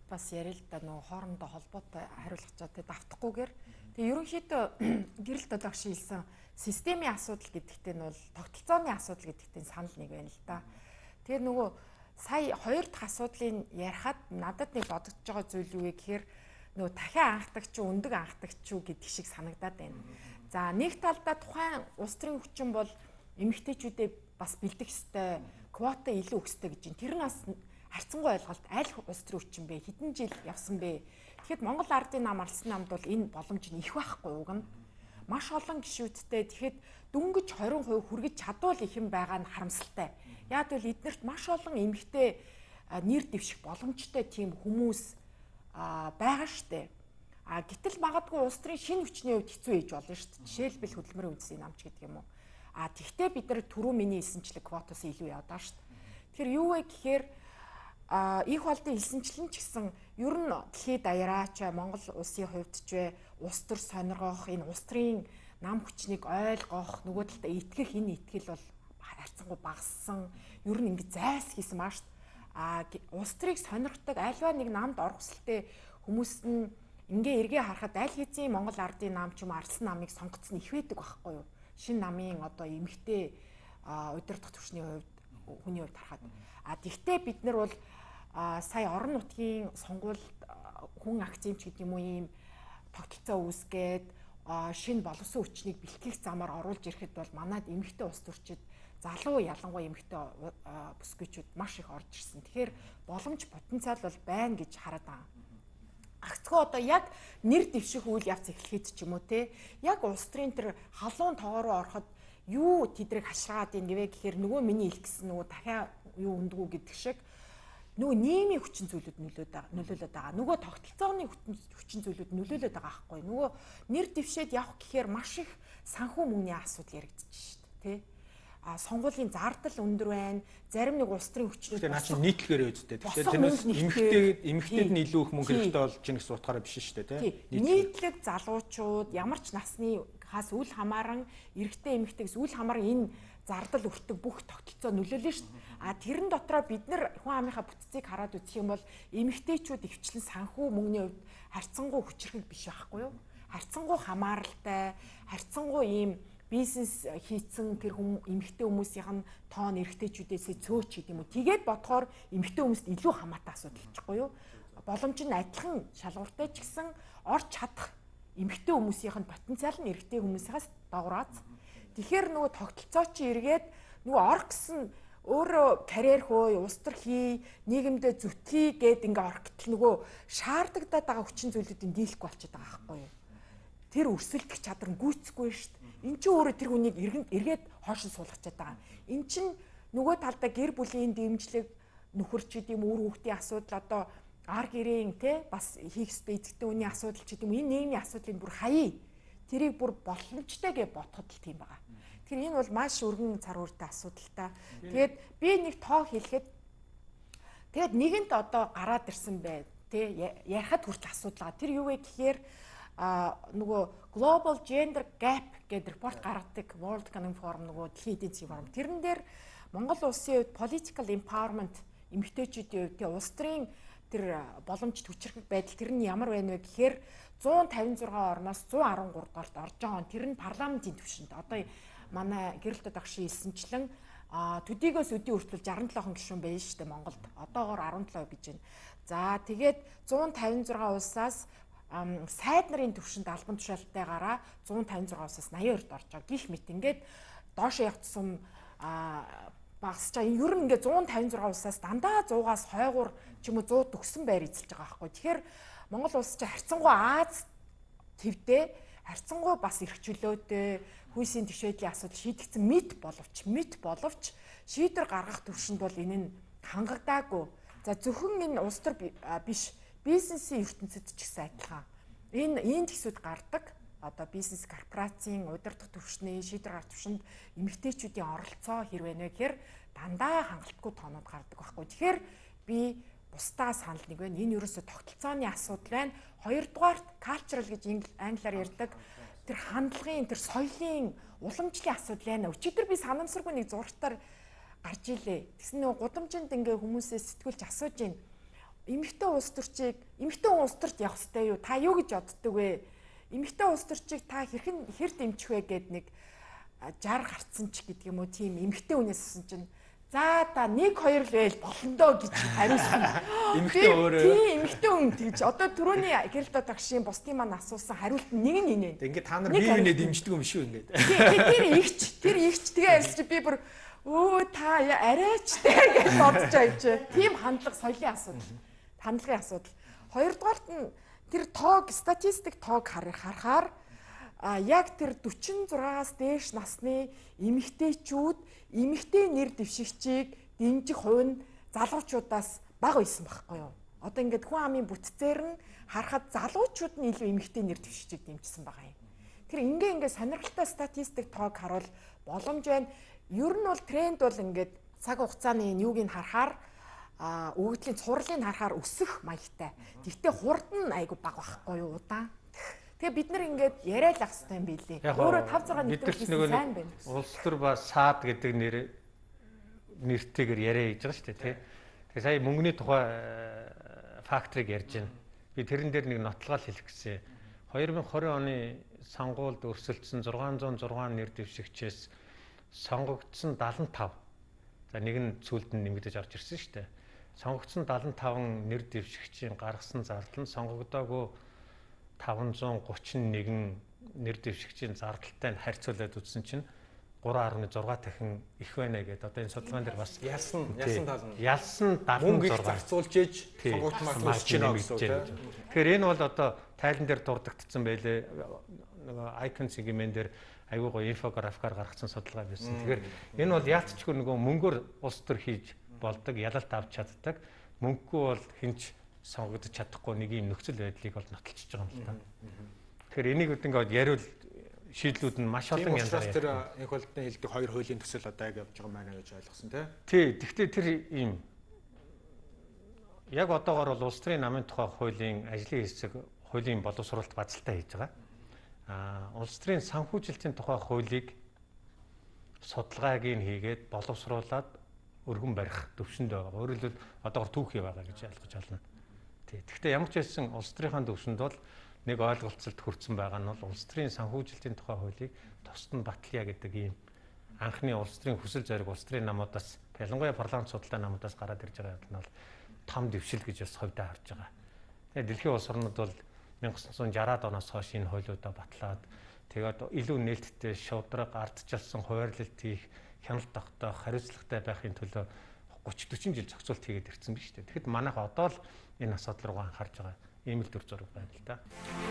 бас ярил л да нөгөө хоорондоо холбоотой хариулах чад тэ давтахгүйгээр тэгээ ерөнхийдөө гэрэл додогш хэлсэн системийн асуудал гэдэгтээ нь бол тогтолцооны асуудал гэдэгтээ санал нэг байна л да. Тэгээ нөгөө сая хоёр дахь асуудлыг ярихад надад нэг бодогдож байгаа зүйл юу вэ гэхээр нөгөө дахиад анхдагч уу өндөг анхдагч уу гэдэг шиг санагдаад байна. За нэг талдаа тухайн улс төрийн хүчин бол эмэгтэйчүүдэд бас бэлдэх ёстой, квота илүү өгстэй гэж байна. Тэр нь бас харьцангуй ойлголт аль улс төрийн хүчин бэ? Хэдэн жил явсан бэ? Тэгэхэд Монгол ардын нам алсан намд бол энэ боломж нь их байхгүй уг нь. Маш олон гишүүдтэй тэгэхэд дөнгөж двадцать хувь хүргэж чадвал их юм байгаа нь харамсалтай. Яг л эднэрт маш олон эмэгтэй нэр дэвших боломжтой тийм хүмүүс байгаа штэ. А гэтэл магадгүй улс төрийн шинэ хүчний хувьд хэцүү ээж болно штэ. Жишээлбэл хөдөлмөрийн үндэсний намч гэдэг юм уу. А тэгтээ бид нар түрүү миний хэлсэнчлэг квотоос илүү явдаа штэ. Тэгэхээр юу вэ гэхээр а их болдын хэлсэнчлэн ч гэсэн ер нь дэлхийд даяараач Монгол улсын хувьд ч улс төр сониргох энэ улс төрийн нам хүчнийг ойлгох нөгөө талдаа итгэх энэ итгэл бол харьцангуй багассан. Ер нь ингэ зайс хийсэн маш а улс төрийг сонирхдаг альва нэг намд орох хүсэлтэй хүмүүс нь ингээ эргээ харахад аль хэзээ Монгол ардын нам ч юм арслан намыг сонгоцсон их байдаг байхгүй юу? Шинэ намын одоо эмэгтэй удирдах түвшний хувьд хүний хувьд харахад а тэгтээ бид нар бол сая орон нутгийн сонгуульд хүн акцемч гэдэг юм уу ийм тогтолцоо үүсгээд шинэ боловсон хүчнийг бэлтгэх замаар оруулж ирэхэд бол манад эмэгтэй улс төрчид залуу ялангуяа эмэгтэй бүсгүйчүүд маш их орж ирсэн. Тэгэхээр боломж потенциал бол байна гэж хараад байгаа. Агцгүй одоо яг нэр дэвших үйл явц эхлэхэд ч юм уу те яг улс төрийн тэр халуун тоогоо руу ороход юу тэдрэг хашраад ийн гэвэ гэхээр нөгөө миний хэлэх гэсэн нөгөө дахиад юу өндгүү гэдэг шиг нөгөө нийгмийн хүчин зүйлүүд нөлөөд байгаа нөлөөлөд байгаа. Нөгөө тогтолцооны хүчин зүйлүүд нөлөөлөд байгаа байхгүй. Нөгөө нэр дэвшээд явах гэхээр маш их санхүү мөнгөний асуудал яригдчих шүү дээ, тэ? А сонгуулийн зардал өндөр байна. Зарим нэг улс төрийн хүчнүүд тэгээ наа чи нийтлэгээр үздэй. Тэгэхээр тэрнээс эмэгтэй эмэгтэйд нь илүү их мөнгө хэрэгтэй болж ийн гэсэн утгаараа биш шүү дээ, тэ? Нийтлэг залуучууд ямар ч насны хаас үл хамааран эрэгтэй эмэгтэйгс үл хамааран энэ зардал өртөг бүх тогтолцоо нөлөөлнө шүү дээ. А тэрэн дотроо бид нар хүн амынхаа бүтцийг хараад үзэх юм бол эмэгтэйчүүд өвчлэн санхүү мөнгөний хувьд харьцангуй хүчрхэг биш байхгүй юу? Харьцангуй хамааралтай, харьцангуй ийм бизнес хийцэн тэр хүм эмэгтэй хүмүүсийн тоон эрэгтэйчүүдээс цөөч гэдэг юм уу. Тэгээд бодохоор эмэгтэй хүмүүст илүү хамаатай асуудал болчихгүй юу? Боломж нь адилхан шалгууртай ч гэсэн орж чадах эмэгтэй хүмүүсийн потенциал нь эрэгтэй хүмүүсээс доогрооц. Тэгэхээр нөгөө тогтолцоо чи эргээд нөгөө орох гэсэн өөрөө карьер хөө, улс төр хий, нийгэмдээ зүтгэе гэд ингээ орох гэтэл нөгөө шаардагдаад байгаа хүчин зүйлүүдийн дийлэхгүй болчиход байгаа байхгүй юу? Тэр өрсөлдөх чадвар нь гүйцэхгүй шүү дээ. Эн чинь өөрөө тэр хүнийг эргээд хоошин суулгачаад байгаа. Эн чинь нөгөө талдаа гэр бүлийн дэмжлэг, нөхөрч гэдэг юм үр хүүхдийн асуудал одоо ар гэрийн те бас хийх ёстой эцэгтэй хүний асуудал ч гэдэг юм энэ нийгмийн асуудлыг бүр хаяа. Тэрийг бүр боломжтой гэж бодоход л тийм байгаа. Тэгэхээр энэ бол маш өргөн цар хүртэй асуудалтай. Тэгээд би нэг тоо хэлэхэд тэгээд нэгэнт одоо гараад ирсэн бай те ярихад хүртэл асуудал байгаа. Тэр юу вэ гэхээр а нөгөө Global Gender Gap гэдэг репорт гаргадаг World Economic Forum нөгөө дэлхийн эдийн засгийн форум. Тэрэн дээр Монгол улсын хувьд political empowerment эмэгтэйчүүдийн хувьд те улс төрийн тэр боломж төчрөх байдал тэр нь ямар байна вэ гэхээр one fifty-six орноос one thirteen дугаарт орж байгаа нь тэр нь парламентын түвшинд одоо манай гэрэл додогшин хэлсэнчлэн төдийгөөс өдий хүртэл sixty-seven гишүүн байна шүү дээ Монголд. Одоогоор seventeen гэж байна. За тэгээд one fifty-six улсаас сайд нарын түвшинд албан тушаалтайгаараа one fifty-six улсаас eighty-two орж байгаа. Гих мэт ингээд доош явцсан багасч байгаа. Ер нь ингээд one fifty-six улсаас дандаа one hund-аас хойгуур ч юм уу one hundred төгсөн байр эзэлж байгаа байхгүй. Тэгэхээр Монгол улс чинь харьцангуй Аз твдээ харьцангуй бас эрх чөлөөтэй хүйсийн төвшөөдлийн асуудал шийдэгдсэн мэд боловч мэд боловч шийдвэр гаргах төвшөнд бол энэ нь хангагдаагүй. За зөвхөн энэ улс төр биш бизнесийн ертөнцид ч гэсэн адилхан. Энэ энэ төсвүүд гардаг. Одоо бизнес корпорацийн удирдах төвшний шийдвэр гаргах төвшөнд эмэгтэйчүүдийн оролцоо хэрвээ нэ гэхээр дандаа хангалтгүй тоонууд гардаг байхгүй. Тэгэхээр би бусдаа санал нэг байна. Энэ ерөөсө тогтолцооны асуудал байна. Хоёрдугаарт cultural гэж англиар ярьдаг тэр хандлагын тэр соёлын уламжлалын асуудал байна. Өчигдөр би санамсаргүй нэг зургатаар гарч илээ. Тэгсэн нөгөө гудамжинд ингээ хүмүүсээс сэтгүүлч асууж байна. эмэгтэй улс төрчийг эмэгтэй улс төрт явах хэрэгтэй юу? Та юу гэж боддөг вэ? Эмэгтэй улс төрчийг та хэрхэн хэр дэмжих вэ гэд нэг жар гарцсан ч гэдэг юм уу тийм эмэгтэй хүнээс асуусан чинь за та нэг хоёр л байл болондоо гэж хариулсан. Эмэгтэй өөрөө тийм эмэгтэй хүн тэгж одоо түрүүний гэрэлтэ тагшийн бусдын маань асуусан хариулт нэг нь инээ. Ингээ та нар бие биенээ дэмждэг юм шүү ингээд. Тэр ихч тэр ихч тэгээ ярьж би бүр өө та арайч тэр гэж бодож байж. Тийм хандлага соёлын асуудал. Хандлагын асуудал. Хоёрдугаарт нь тэр тоог статистик тоог харахаар а яг тэр дөрвөн зургаас дээш насны эмэгтэйчүүд эмэгтэй нэр дэвшигчийг дэмжих хувь нь залуучуудаас бага байсан байхгүй юу? Одоо ингээд хүн амын бүтцээр нь харахад залуучууд нь илүү эмэгтэй нэр дэвшигчийг дэмжсэн байгаа юм. Тэр ингээ ингээ сонирхолтой статистик тоог харуул боломж байна. Ер нь бол тренд бол ингээд цаг хугацааны юуг нь харахаар а өгөгдлийн цувралыг харахаар өсөх маягтай. Гэхдээ хурд нь айгу бага байхгүй юу удаан. Тэгээ бид нар ингээд яриад ах хэрэгтэй юм билий. Өөрөө тавь зураг нэвтрүүлсэн сайн байна. Улс төр ба саад гэдэг нэр нэртэйгээр яриа хийж байгаа шүү дээ, тий. Тэгээ сая мөнгөний тухай факторыг ярьж байна. Би тэрэн дээр нэг нотлогоо хэлэх гэсэн. две тысячи двадцать оны сонгуульд өрсөлдсөн зургаан зуун зургаан нэр дэвшигчээс сонгогдсон дагалан тав. За нэг нь цүлд нь нэмэгдэж орж ирсэн шүү дээ. Сонгогдсон дагалан таван нэр дэвшигчийн гаргасан зардал нь сонгогдоогүй таван зуун гучин нэгэн нэр дэвшигчийн зардалтай нь харьцуулаад үзсэн чинь три нөлөө зураг дахин их байна гэдэг. Одоо энэ судалгаан дээр бас ялсан ялсан тал нь ялсан дагалан зураг зарцуулж ээж сонгогдмаар төлж гинэ гэсэн үг тийм. Тэгэхээр энэ бол одоо тайлан дээр дурддагдсан байлээ. Нөгөө icon segment дээр айгүй гоё инфографикаар гаргасан судалгаа байсан. Тэгэхээр энэ бол яалтчгүй нөгөө мөнгөөр улс төр хийж болдог, ялалт авч чаддаг. Мөнгөгүй бол хинч сонгогдож чадахгүй нэг юм нөхцөл байдлыг бол нотолчихж байгаа юм л та. Тэгэхээр энийг ингээд яриул шийдлүүд нь маш олон янзаар тэр их болтны хэлдэг хоёр хуулийн төсөл одоо яг явж байгаа маа гэж ойлгосон тий. Тий, гэхдээ тэр ийм яг одоогоор бол улс төрийн намын тухай хуулийн ажлын хэсэг хуулийн боловсруулалт базалтаа хийж байгаа. Аа, улс төрийн санхүүжилтийн тухай хуулийг судалгааг нь хийгээд боловсруулад өргөн барих төвшөнд байгаа. Өөрөөр хэлбэл одоогоор түүхий байгаа гэж ойлгож байна. Тий. Гэхдээ ямар ч байсан улс төрийн төвшөнд бол нэг ойлголцолд хүрсэн байгаа нь бол улс төрийн санхүүжилтийн тухай хуулийг тусад нь батлая гэдэг ийм анхны улс төрийн хүсэл зориг улс төрийн намуудаас ялангуяа парламент судалтай намуудаас гараад ирж байгаа юм нь бол том дэвшил гэж бас хувьдаа харж байгаа. Тэгээ дэлхийн улс орнууд бол 천ix сард оноос хойш энэ хуулиудаа батлаад тэгээд илүү нээлттэй шудраг ардчилсан хуваарлалт хийх, хяналт тогтоох, хариуцлагатай байхын төлөө тридцать forty жил зохицуулт хийгээд ирсэн биз дээ. Тэгэхэд манайх одоо л энэ асуудал руу анхаарж байгаа. Ийм л дүр зураг байна л да.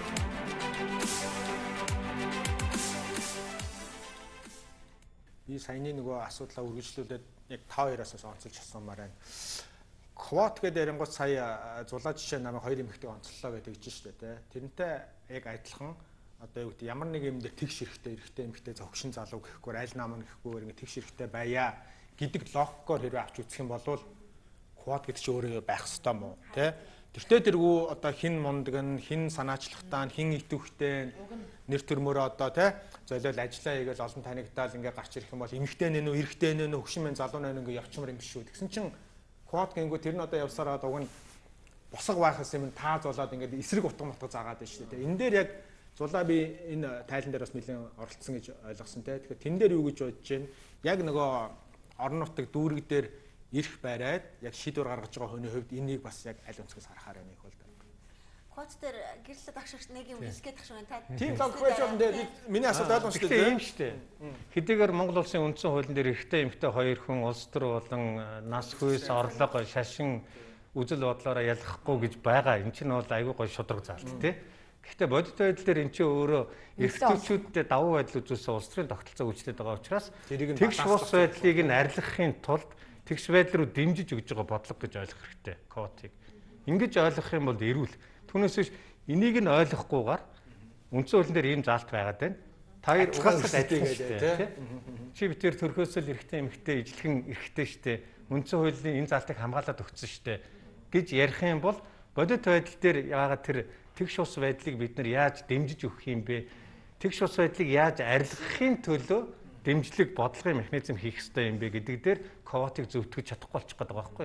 Би саяны нөгөө асуудлаа үргэлжлүүлээд яг та хоёроос онцолж асуумаар байна. Квот гэдэг ярингууд сая зулаа жишээ намайг хоёр эмэгтэй онцлоо гэдэг гэж шүү дээ. Тэрнтэй яг адилхан одоо юу гэдэг ямар нэг юм дээр тэгш хэрэгтэй эрэгтэй эмэгтэй зогшин залуу гэхгүй аль нам гэхгүй ингэ тэгш хэрэгтэй байя гэдэг логикоор хэрвээ авч үзэх юм бол квот гэдэг чинь өөрөө байх ёстой мó тий. Тэртээ тэргүй одоо хин мундаг нь хин санаачлагтаа хин итвэхтэй нэр төрмөөрөө одоо тий золиол ажиллаа хийгээл олон танигдаал ингээ гарч ирэх юм бол эмэгтэй нэ нөө эрэгтэй нэ нөө хөгшин мэн залуу нэ ингээ явчмар юм биш шүү. Тэгсэн чинь квот гингүү тэр нь одоо явсараад уг нь босго байхаас юм таа зулаад ингээ эсрэг утга мутга заагаад байна шүү дээ. Энэ дээр яг зулаа би энэ тайлан дээр бас нэлээд оролцсон гэж ойлгосон тий. Тэгэхээр тэн дээр юу гэж бодож байна? Яг нөгөө орон нутаг дүүрэг дээр ирэх байраад яг шийдвэр гаргаж байгаа хүний хувьд энийг бас яг аль өнцгөөс харахаар байна их бол да. Квот дээр гэрлэлт агшигч нэг юм хэлгээд тахш байна та. Тийм логикой дээр миний асуулт ойлгомжтой юм шүү дээ. Хэдийгээр Монгол улсын үндсэн хуулийн дээр эрэгтэй эмэгтэй хоёр хүн улс төр болон нас хүйс орлого шашин үзэл бодлоороо ялгахгүй гэж байгаа. Энд чинь бол айгүй гой шудраг заалт тий. Гэхдээ бодит байдал дээр эн чинь өөрөө эрхтүүчүүдэд давуу байдал үзүүлсэн улс төрийн тогтолцоо үүсгэж байгаа учраас тэгш бус байдлыг нь арилгахын тулд тэгш байдал руу дэмжиж өгж байгаа бодлого гэж ойлгох хэрэгтэй квотыг. Ингэж ойлгох юм бол эрүүл. Түүнээс биш энийг нь ойлгохгүйгээр үндсэн хуулийн дээр ийм заалт байгаад байна. Та хоёр угаасаа адилхан шүү дээ. Чи битэр төрхөөсөө л эрэгтэй эмэгтэй ижлэхэн эрэгтэй шүү дээ. Үндсэн хуулийн энэ заалтыг хамгаалаад өгсөн шүү дээ гэж ярих юм бол бодит байдал дээр яагаад тэр тэгш ус байдлыг бид нар яаж дэмжиж өгөх юм бэ? Тэгш ус байдлыг яаж арилгахын төлөө дэмжлэг бодлогын механизм хийх хэрэгтэй юм бэ гэдэг дээр квотыг зөвтгөж чадахгүй болчих гээд байгаа байхгүй юу?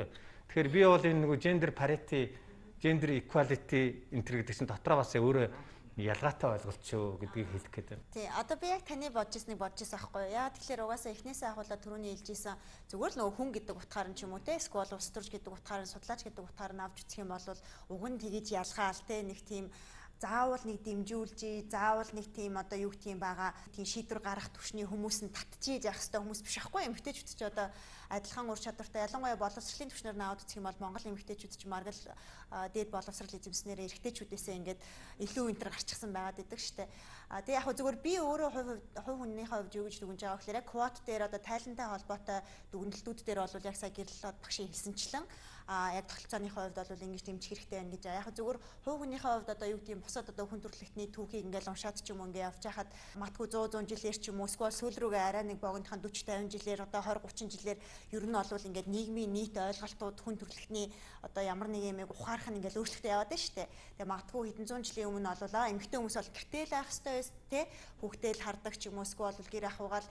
Тэгэхээр би бол энэ нэг gender parity, gender equality энэ төр гэдэг чинь дотроо бас өөрөө ялгаатай ойлголт шүү гэдгийг хэлэх гээд байна. Тий, одоо би яг таны бодож ирснийг бодож ирсэн аахгүй юу? Яа тэгэхээр угаасаа эхнээсээ ахуулаад түрүүний хэлжсэн зүгээр л нөгөө хүн гэдэг утгаар нь ч юм уу те эсвэл улс төрч гэдэг утгаар нь судлаач гэдэг утгаар нь авч үзэх юм бол уг нь тэгэж ялгаал те нэг тийм заавал нэг дэмжүүлжий, заавал нэг тийм одоо юу гэх юм байгаа тийм шийдвэр гаргах төвшний хүмүүс нь татчихж явах хэрэгтэй хүмүүс биш аахгүй эмэгтэйчүүд ч одоо адилхан ур чадвартай ялангуяа боловсролын түвшнээр наваад үзэх юм бол Монгол эмэгтэйчүүд ч маргал дээд боловсрол эзэмснээр эрэгтэйчүүдээсээ ингээд илүү энтер гарчихсан байгаад идэг штэ. А тэгээ яг зүгээр би өөрөө хувь хувь хүнийхээ хувьд юу гэж дүгнэж байгаа гэхээр квот дээр одоо тайлантай холбоотой дүгнэлтүүд дээр бол яг сая гэрэл багшийн хэлсэнчлэн а яг тогтолцооныхоо хувьд бол ингэж дэмжих хэрэгтэй байна гэж. Яг зүгээр хувь хүнийхээ хувьд одоо юу гэдэг юм бусад одоо хүн төрөлхтний түүхийг ингээл уншаад ч юм уу ингээ явж хахад матгүй сто сто жилээр ч юм уу эсвэл сүүл рүүгээ арай нэг богинохын40 50 жилээр одоо тwenty thirty жилээр ер нь бол ингээд нийгмийн нийт ойлголтууд хүн төрөлхтний одоо ямар нэг юм ухаарах нь ингээл өөрчлөлттэй яваад байна шүү дээ. Тэгээ магадгүй хэдэн зуун жилийн өмнө болоо эмэгтэй хүмүүс бол гэртэл байх хэрэгтэй байсан тий хүүхдэл хардаг ч юм уу эсвэл гэр ахуйгаал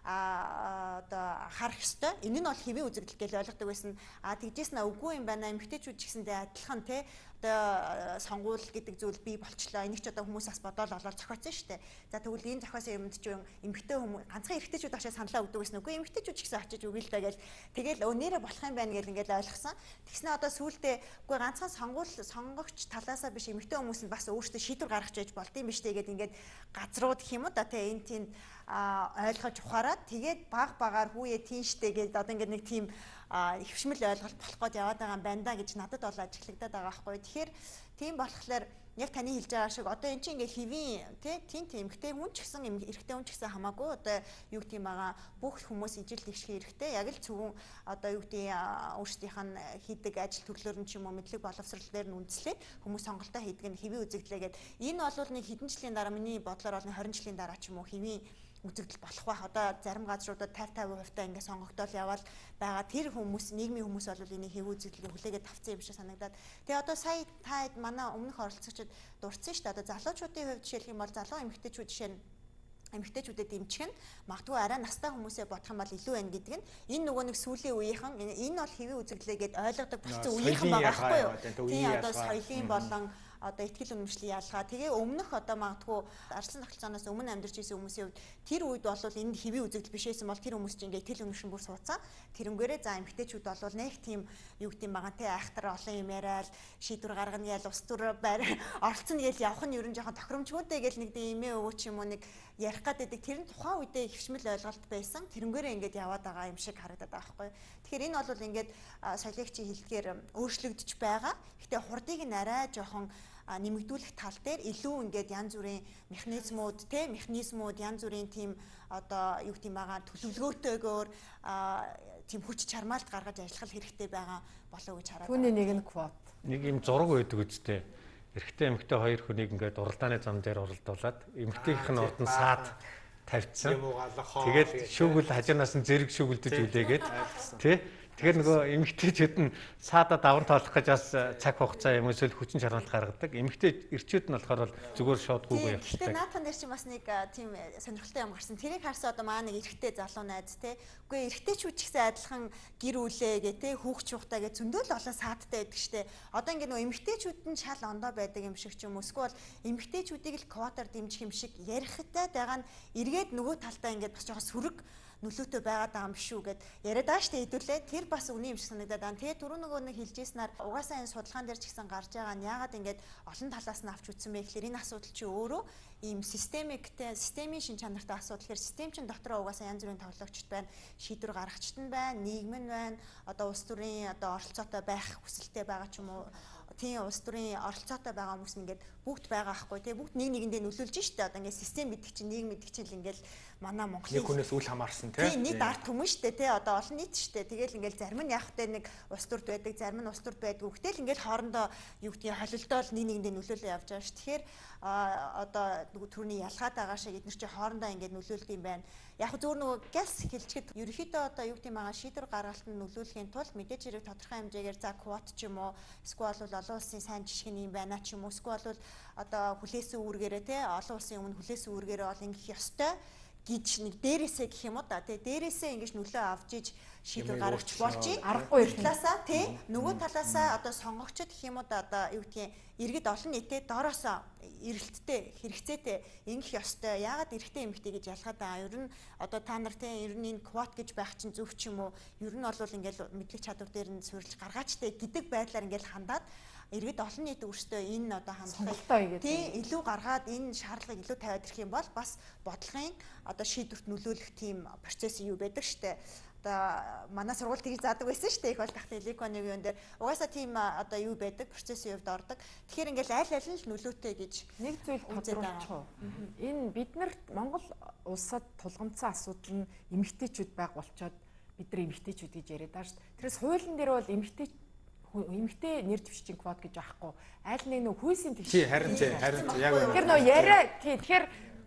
а одоо харах ёстой. Энэ нь бол хэвийн үзэгдэл гэж ойлгодог байсан. А тэгжсэн үгүй юм байна. Эмэгтэйчүүд ч гэсэндээ адилхан те одоо сонгуул гэдэг зүйл бий болчлоо. Энийг ч одоо хүмүүс бас бодоол олоод зохиоцсон шүү дээ. За тэгвэл энэ зохиосон юмд ч юм эмэгтэй хүмүүс ганцхан эрэгтэйчүүд очиж саналаа өгдөг гэсэн үгүй эмэгтэйчүүд ч гэсэн очиж өгье л даа гэж. Тэгэл өнөөрэ болох юм байна гэж ингээд ойлгосон. Тэгснэ одоо сүүлдээ үгүй ганцхан сонгуул сонгогч талаасаа биш эмэгтэй хүмүүс нь бас өөрсдөө шийдвэр гаргаж байж болдсон биш тэгээд ингээд газрууд гэх юм уу да те энэ тийм а ойлгож ухаараад тэгээд баг багаар хүүе тийштэй гэдэг одоо ингээд нэг тийм хөвшмөл ойлголт болох гээд яваад байгаа юм байна да гэж надад бол ажиглагдаад байгаа байхгүй. Тэгэхээр тийм болохоор яг таны хэлж байгаа шиг одоо эн чинь ингээд хэвийн тий тийм тийм эмэгтэй хүн ч гэсэн эрэгтэй хүн ч гэсэн хамаагүй одоо юу гэх юм байгаа бүх хүмүүс ижил тэгших эрэгтэй яг л зөвхөн одоо юу гэдэг өөрсдийнх нь хийдэг ажил төрлөөр нь ч юм уу мэдлэг боловсрол дээр нь үндэслээд хүмүүс сонголтоо хийдэг нь хэвийн үзэгдлээгээд энэ бол нэг хэдэн жилийн дараа миний бодлоор бол twenty жилийн дараа ч юм уу хэвийн үзэгдэл болох байх. Одоо зарим газруудад fifty fifty хувьтай ингээд сонгогдол яваад байгаа тэр хүмүүс нийгмийн хүмүүс бол энийг хэв үзэгдлийг хүлээгээд тавцсан юм шиг санагдаад. Тэгээ одоо сая та манай өмнөх оролцогчид дурдсан шүү дээ. Одоо залуучуудын хувьд жишээлх юм бол залуу эмэгтэйчүүд жишээ нь эмэгтэйчүүдэд дэмжих нь магадгүй арай настай хүмүүсээ бодох юм бол илүү байна гэдэг нь энэ нөгөө нэг сүүлийн үеийнхэн энэ бол хэвийн үзэгдлээгээд ойлгодог болсон үеийнхэн байгаа байхгүй юу? Тийм одоо соёлын болон одоо ихтгэл үнэмшлийн ялгаа. Тэгээ өмнөх одоо магадгүй арслан тогтолцооноос өмнө амьдарч ирсэн хүмүүсийн хувьд тэр үед бол энэ хэвийн үзэгдэл биш байсан бол тэр хүмүүс чинь ингээ ихтгэл үнэмшин бүр суудсан. Тэрнгээрээ за эмэгтэйчүүд бол нэг тийм юу гэдэг юм байгаа те айхтар олон юм яриад шийдвэр гаргана ял ус төр байр оролцсон гээл явах нь ер нь жоохон тохиромжгүйтэй гээл нэг имээ өвөө ч юм уу нэг ярих гэдэг тэр нь тухайн үедээ хөвшмөл ойлголт байсан. Тэрнгээрээ ингээд яваад байгаа юм шиг харагдаад байгаа байхгүй. Тэгэхээр энэ бол ингээд соёлогчийн хэлдгээр өөрчлөгдөж байгаа. Гэтэ хурдыг нь арай жоохон нэмэгдүүлэх тал дээр илүү ингээд янз бүрийн механизмууд те механизмууд янз бүрийн тийм одоо юу гэдэм байгаа төлөвлөгөөтэйгээр тийм хүч чармаалт гаргаж ажиллах хэрэгтэй байгаа болов уу гэж хараад. Түүний нэг нь квот. Нэг юм зураг байдаг үстэй. Эрэгтэй эмэгтэй хоёр хүнийг ингээд уралдааны зам дээр уралдуулад эмэгтэйх нь урд нь саад тавьчихсан. Тэгээд шүүгэл хажуунаас нь зэрэг шүүгэлдэж үлээгээд тий. Тэгэхээр нөгөө эмэгтэйчүүд нь саадаа даван тоолох гэж бас цаг хугацаа юм эсвэл хүчин чармаалт гаргадаг. Эмэгтэй эрчүүд нь болохоор зүгээр шууд гүгөө явчихдаг. Гэхдээ наатан дээр чи бас нэг тийм сонирхолтой юм гарсан. Тэрийг харсан одоо маа нэг эрэгтэй залуу найз те. Үгүй эрэгтэйчүүд ч гэсэн адилхан гэр бүлээ гэ те хүүхч чухтаа гэ зөндөл олон саадтай байдаг штэ. Одоо ингээд нөгөө эмэгтэйчүүд нь шал ондоо байдаг юм шиг ч юм уу. Эсвэл эмэгтэйчүүдийг л квотоор дэмжих юм шиг ярихтай байгаа нь эргээд нөгөө талдаа ингээд бас жоохон сүрэг нөлөөтэй байгаад байгаа юм биш үү гэд яриад байгаа штэ хэдүүлээ тэр бас үний юм шиг санагдаад байна. Тэгээ түрүү нөгөө нэг хэлжсэнаар угаасаа энэ судалгаан дээр ч гэсэн гарч байгаа нь яагаад ингээд олон талаас нь авч үзсэн бэ гэхээр энэ асуудал чи өөрөө ийм системиктэй системийн шин чанартай асуудал. Тэгэхээр систем чин дотроо угаасаа янз бүрийн тоглогчд байна, шийдвэр гаргагчд нь байна, нийгэм нь байна, одоо улс төрийн одоо оролцоотой байх хүсэлтэй байгаа ч юм уу тийм улс төрийн оролцоотой байгаа хүмүүс ингээд бүгд байгаа хгүй тийм бүгд нэг нэгэндээ нөлөөлж штэ одоо ингээд систем гэдэг чинь нийгэм гэдэг чинь л ингээд манай Монголын нэг хүнээс үл хамаарсан тийм нийт ард түмэн штэ тийм одоо олон нийт штэ тэгэл ингээд зарим нь яг хөтэй нэг улс төрд байдаг зарим нь улс төрд байдаг гэхдээ л ингээд хоорондоо юу гэдгийг холилдоол нэг нэгэндээ нөлөөлөө явж байгаа ш. Тэгэхээр одоо түрүүний ялгаад байгаа шиг эдгээр чинь хоорондоо ингээд нөлөөлд юм байна. Яг зөвөр нөгөө гэлс хэлчихэд ерөөхдөө одоо юу гэдэг юм аа шийдвэр гаргалтанд нөлөөлөхийн тулд мэдээж хэрэг тодорхой хэмжээгээр за квот ч юм уу эсвэл бол олон улсын сайн жишг нь юм байна ч юм уу эсвэл бол одоо хүлээсэн үүргээрээ те олон улсын өмнө хүлээсэн үүргээрээ бол ингэх ёстой гэж нэг дээрээсээ гэх юм уу да тий дээрээсээ ингэж нөлөө авч иж шийдвэр гаргаж болж байна. Аргагүй Нэг талаасаа тий нөгөө талаасаа одоо сонгогчд гэх юм уу одоо юу гэдгийг иргэд олон нийтэд доороосоо эргэлттэй хэрэгцээтэй ингэх ёстой. Яагаад эрэгтэй эмэгтэй гэж ялгаад байгаа. Ер нь одоо та нар тий ер нь энэ квот гэж байх чинь зөв ч юм уу. Ер нь бол ингээл мэдлэг чадвар дээр нь суурилж гаргаачтай гэдэг байдлаар ингээл хандаад иргэд олон нийт өөрсдөө энэ одоо хандлагыг тий илүү гаргаад энэ шаардлагыг илүү тавиад ирэх юм бол бас бодлогын одоо шийдвэрт нөлөөлөх тийм процесс юу байдаг штэ. Одоо манай сургууль тгий заадаг байсан штэ их бол тахтай леконы юун дээр угаасаа тийм одоо юу байдаг процессын хувьд ордог. Тэгэхээр ингээл аль аль нь л нөлөөтэй гэж нэг зүйл тодруулчих уу. Энэ биднэрт Монгол улсад тулгамдсан асуудал нь эмэгтэйчүүд байг болчоод бид нар эмэгтэйчүүд гэж яриад байгаа штэ. Тэрээс хуулийн дээр бол эмэгтэй эмэгтэй нэр дэвшчин квот гэж байхгүй. Аль нэг нөх хүйсийн тэгш. Тий харин тий харин яг үнэ. Тэр нөө яриа тий тэгэхээр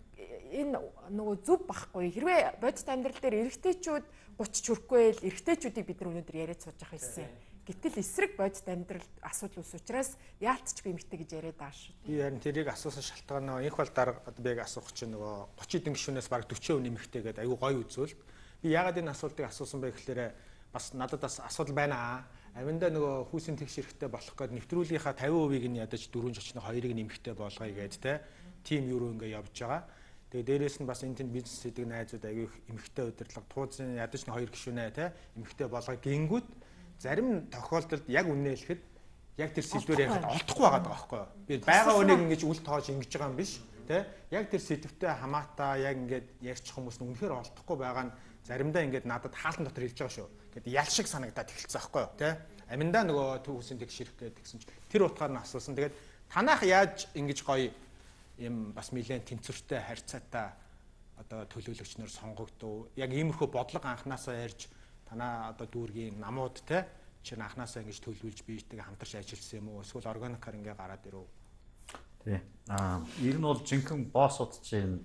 энэ нөгөө зүв байхгүй. Хэрвээ бодит амьдрал дээр эрэгтэйчүүд гуч чүрхгүй л эрэгтэйчүүдийг бид нар өнөөдөр яриад сууж явах байсан. Гэтэл эсрэг бодит амьдралд асуудал ус учраас яалтчгүй эмэгтэй гэж яриад байгаа шүү. Би харин тэрийг асуусан шалтгаан нөгөө инх бол дарга одоо бийг асуух чинь нөгөө тридцать эдэн гишүүнээс бараг forty percent нэмэгтэй гэдэг аюу гой үзүүлэлт. Би яагаад энэ асуултыг асуусан бэ гэхээр бас надад бас асуудал байна аа. Авинда нөгөө хүүсийн тэгш хэрэгтэй болох гээд нэвтрүүлгийнхаа fifty percent-ийг нь ядаж дөрвөн жочны хоёрыг нэмэгтэй болгоё гээд те тим юу руу ингээ явж байгаа. Тэгээ дээрээс нь бас энэ тийм бизнес хийдэг найзууд аягүй их эмэгтэй удирдлага тууцын ядаж нь хоёр гишүүнээ те эмэгтэй болгоё гингүүд зарим тохиолдолд яг үнэ хэлэхэд яг тэр сэдвээр ярихад олдохгүй байгаа даа байхгүй юу. Би байгаа үнийг ингэж үл тоож ингэж байгаа юм биш те яг тэр сэдвтэй хамаатаа яг ингээд ярьчих хүмүүс нь үнэхээр олдохгүй байгаа нь заримдаа ингээд надад хаалтан дотор хэлж байгаа шүү. Гэт ял шиг санагдаад эхэлсэн байхгүй юу те. Аминдаа нөгөө түүхсийн тэг ширх гэдэг гэсэн чинь тэр утгаар нь асуусан. Тэгээд танах яаж ингэж гоё юм бас нэлээд тэнцвэртэй харьцаатай одоо төлөөлөгчнөр сонгогдов. Яг иймэрхүү бодлого анханасаа ярьж танаа одоо дүүргийн намууд те чинь анханасаа ингэж төлөвлөж биетэйгээ хамтарч ажилласан юм уу? Эсвэл органикаар ингээ гараад ирв. Тий. Аа, ер нь бол жинхэнэ боссууд чинь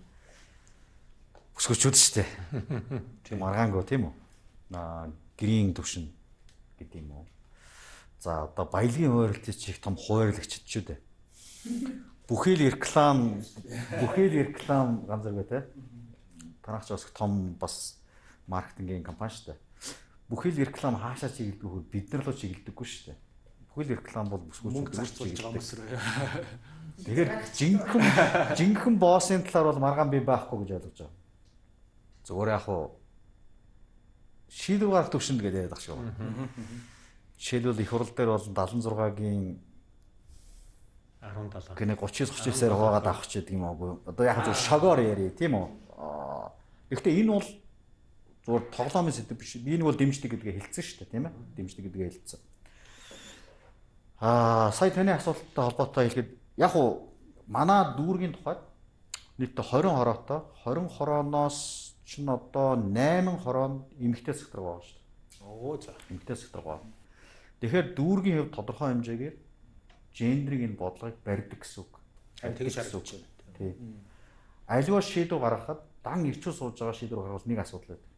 өсгөчүүд шүү дээ. Тийм маргаангүй тийм үү? Аа, грийн төвшин гэдэг юм уу? За одоо баялагын хуваарлтын чих том хуваарлагчд ч үү дээ. Бүхэл реклам, бүхэл реклам ганц зэрэг те. Танах ч бас том бас маркетингийн компани шүү дээ. Бүхэл реклам хаашаа чиглэдэг вэ? Бид нар л чиглэдэггүй шүү дээ. Бүхэл реклам бол бүсгүүч зарцуулж байгаа хүмүүс рүү. Тэгэхээр жинхэнэ жинхэнэ боссын талаар бол маргаан бий байхгүй гэж ойлгож байгаа. Зүгээр яг хуу шийдвэр гарах төвшөнд гэдэг яадаг шүү. Жишээлбэл их хурал дээр бол seventy-six-гийн seventy-seven гэнэ thirty-nine thirty-sаар хуваагаад авах ч гэдэг юм уу. Одоо яг зөв шогоор яри тийм үү. Гэхдээ энэ бол зүгээр тоглоомын сэдв биш. Би нэг бол дэмждэг гэдгээ хэлсэн шүү дээ тийм ээ. Дэмждэг гэдгээ хэлсэн. Аа сая таны асуулттай холбоотой хэлэхэд яг уу манай дүүргийн тухайд нийт twenty хороотой twenty хорооноос ч н одоо eight хороо эмэгтэй сектор байгаа шүү дээ. Оо за. Эмэгтэй сектор байгаа. Тэгэхээр дүүргийн хувьд тодорхой хэмжээгээр гендрийн энэ бодлогыг барьдаг гэсэн үг. Харин тэгж харагдаж байна. Тий. Аливаа шийдвэр гаргахад дан ирчүү сууж байгаа шийдвэр гаргавал нэг асуудал байдаг.